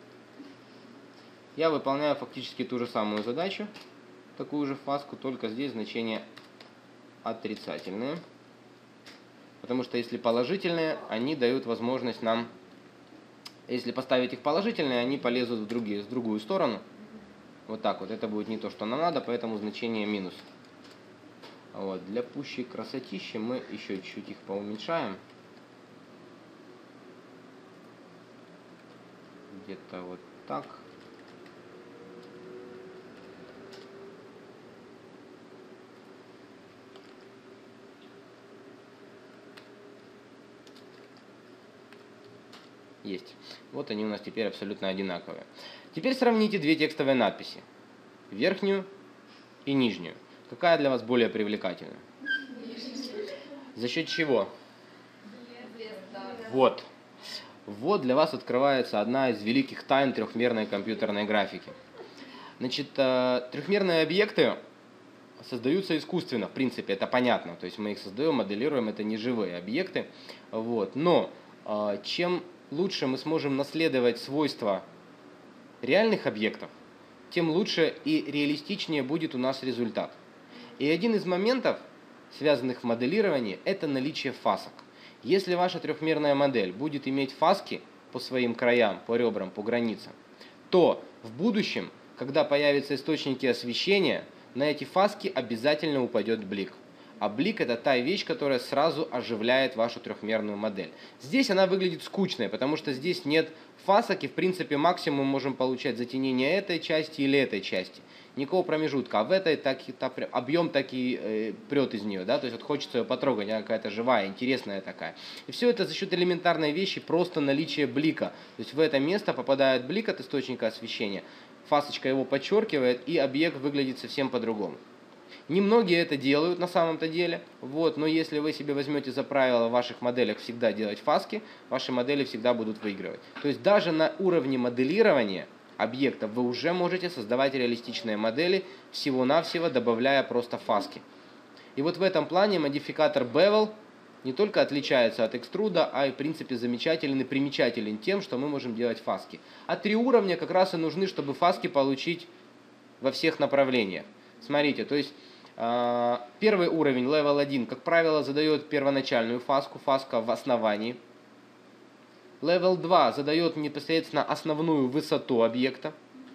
я выполняю фактически ту же самую задачу, такую же фаску, только здесь значения отрицательные. Потому что если положительные, они дают возможность нам, если поставить их положительные, они полезут в, другие, в другую сторону. Вот так вот, это будет не то, что нам надо, поэтому значение минус. Вот. Для пущей красотищи мы еще чуть-чуть их поуменьшаем. Где-то вот так. Есть. Вот они у нас теперь абсолютно одинаковые. Теперь сравните две текстовые надписи. Верхнюю и нижнюю. Какая для вас более привлекательная? За счет чего? Вот. Вот для вас открывается одна из великих тайн трехмерной компьютерной графики. Значит, трехмерные объекты создаются искусственно, в принципе, это понятно. То есть мы их создаем, моделируем, это не живые объекты. Вот. Но чем лучше мы сможем наследовать свойства реальных объектов, тем лучше и реалистичнее будет у нас результат. И один из моментов, связанных в моделировании, это наличие фасок. Если ваша трехмерная модель будет иметь фаски по своим краям, по ребрам, по границам, то в будущем, когда появятся источники освещения, на эти фаски обязательно упадет блик. А блик — это та вещь, которая сразу оживляет вашу трехмерную модель. Здесь она выглядит скучной, потому что здесь нет фасок, и в принципе максимум мы можем получать затемнение этой части или этой части. Никакого промежутка, а в этой так и, так, объем так и э, прет из нее, да, то есть вот хочется ее потрогать, она какая-то живая, интересная такая. И все это за счет элементарной вещи, просто наличия блика. То есть в это место попадает блик от источника освещения, фасочка его подчеркивает, и объект выглядит совсем по-другому. Немногие это делают на самом-то деле, вот, но если вы себе возьмете за правило в ваших моделях всегда делать фаски, ваши модели всегда будут выигрывать. То есть даже на уровне моделирования объектов вы уже можете создавать реалистичные модели, всего-навсего добавляя просто фаски. И вот в этом плане модификатор Bevel не только отличается от Extrude, а и в принципе замечателен и примечателен тем, что мы можем делать фаски. А три уровня как раз и нужны, чтобы фаски получить во всех направлениях. Смотрите, то есть первый уровень, левел один, как правило, задает первоначальную фаску, фаска в основании. левел два задает непосредственно основную высоту объекта.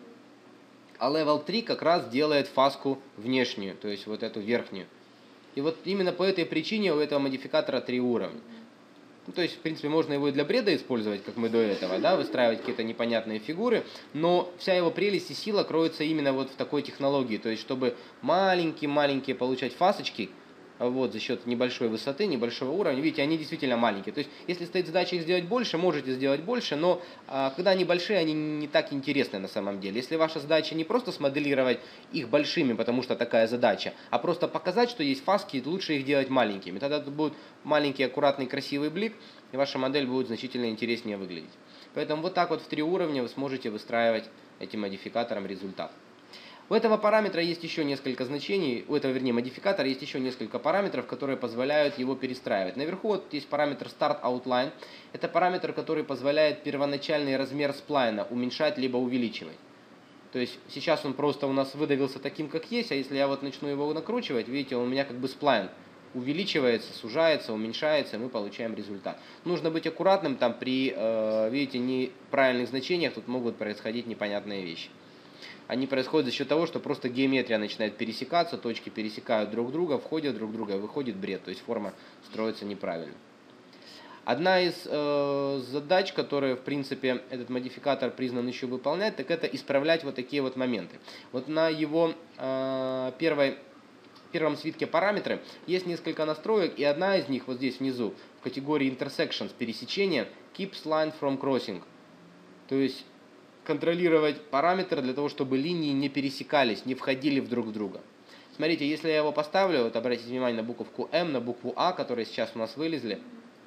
А левел три как раз делает фаску внешнюю, то есть вот эту верхнюю. И вот именно по этой причине у этого модификатора три уровня. Ну, то есть, в принципе, можно его и для бреда использовать, как мы до этого, да, выстраивать какие-то непонятные фигуры, но вся его прелесть и сила кроется именно вот в такой технологии, то есть, чтобы маленькие-маленькие получать фасочки, вот, за счет небольшой высоты, небольшого уровня, видите, они действительно маленькие. То есть, если стоит задача их сделать больше, можете сделать больше, но а, когда они большие, они не так интересны на самом деле. Если ваша задача не просто смоделировать их большими, потому что такая задача, а просто показать, что есть фаски, лучше их делать маленькими. Тогда это будет маленький, аккуратный, красивый блик, и ваша модель будет значительно интереснее выглядеть. Поэтому вот так вот в три уровня вы сможете выстраивать этим модификатором результат. У этого параметра есть еще несколько значений, у этого, вернее, модификатора есть еще несколько параметров, которые позволяют его перестраивать. Наверху вот есть параметр Start Outline. Это параметр, который позволяет первоначальный размер сплайна уменьшать либо увеличивать. То есть сейчас он просто у нас выдавился таким, как есть, а если я вот начну его накручивать, видите, у меня как бы сплайн увеличивается, сужается, уменьшается, и мы получаем результат. Нужно быть аккуратным, там при, видите, неправильных значениях тут могут происходить непонятные вещи. Они происходят за счет того, что просто геометрия начинает пересекаться, точки пересекают друг друга, входят друг в друга, и выходит бред, то есть форма строится неправильно. Одна из э, задач, которые, в принципе, этот модификатор признан еще выполнять, так это исправлять вот такие вот моменты. Вот на его э, первой, первом свитке параметры есть несколько настроек, и одна из них вот здесь внизу, в категории Intersections, пересечения, keeps line from crossing. То есть контролировать параметры для того, чтобы линии не пересекались, не входили в друг в друга. Смотрите, если я его поставлю, вот обратите внимание на буковку М, на букву А, которые сейчас у нас вылезли.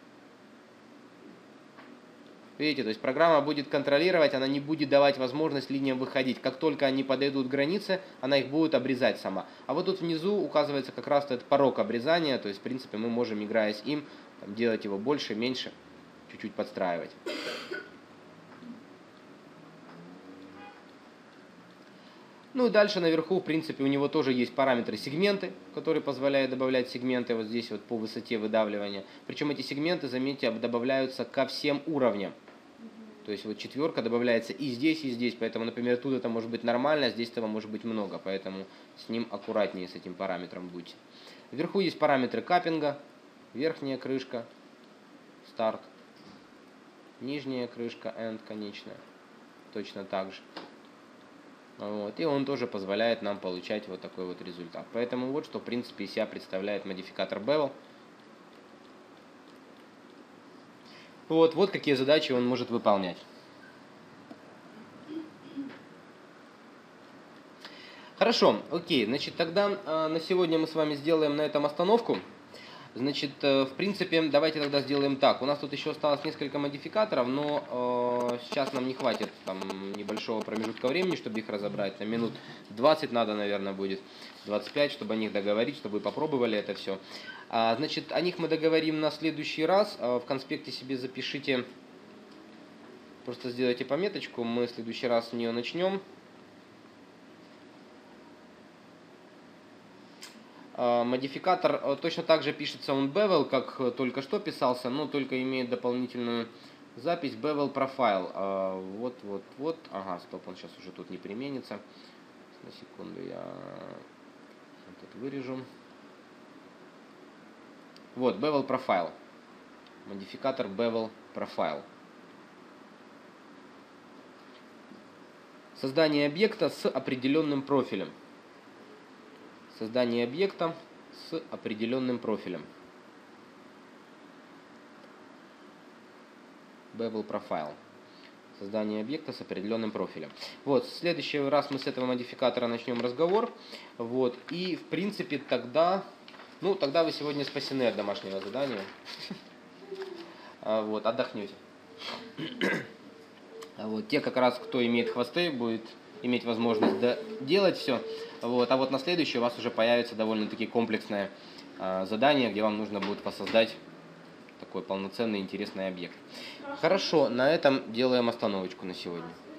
Видите, то есть программа будет контролировать, она не будет давать возможность линиям выходить. Как только они подойдут к границе, она их будет обрезать сама. А вот тут внизу указывается как раз этот порог обрезания, то есть, в принципе, мы можем, играя с им, там, делать его больше, меньше, чуть-чуть подстраивать. Ну и дальше наверху, в принципе, у него тоже есть параметры сегменты, которые позволяют добавлять сегменты вот здесь вот по высоте выдавливания. Причем эти сегменты, заметьте, добавляются ко всем уровням. То есть вот четверка добавляется и здесь, и здесь. Поэтому, например, тут это может быть нормально, а здесь этого может быть много. Поэтому с ним аккуратнее, с этим параметром будьте. Вверху есть параметры каппинга, верхняя крышка, старт, нижняя крышка, end, конечная. Точно так же. Вот, и он тоже позволяет нам получать вот такой вот результат. Поэтому вот что в принципе из себя представляет модификатор Bevel. Вот, вот какие задачи он может выполнять. Хорошо, окей, значит тогда э, на сегодня мы с вами сделаем на этом остановку. Значит, в принципе, давайте тогда сделаем так. У нас тут еще осталось несколько модификаторов, но э, сейчас нам не хватит там небольшого промежутка времени, чтобы их разобрать. На минут двадцать надо, наверное, будет, двадцать пять, чтобы о них договорить, чтобы вы попробовали это все. А, значит, о них мы договорим на следующий раз. А, в конспекте себе запишите, просто сделайте пометочку, мы в следующий раз с нее начнем. Модификатор точно так же пишется он Bevel, как только что писался, но только имеет дополнительную запись Bevel Profile. Вот, вот, вот. Ага, стоп, он сейчас уже тут не применится. На секунду я этот вырежу. Вот, Bevel Profile. Модификатор Bevel Profile. Создание объекта с определенным профилем. Создание объекта с определенным профилем. Bevel Profile. Создание объекта с определенным профилем. Вот, в следующий раз мы с этого модификатора начнем разговор. Вот, и в принципе тогда, ну, тогда вы сегодня спасены от домашнего задания. Вот, отдохнете. Вот, те как раз, кто имеет хвосты, будет иметь возможность делать все. Вот, а вот на следующий у вас уже появится довольно-таки комплексное э, задание, где вам нужно будет воссоздать такой полноценный интересный объект. Хорошо, на этом делаем остановочку на сегодня.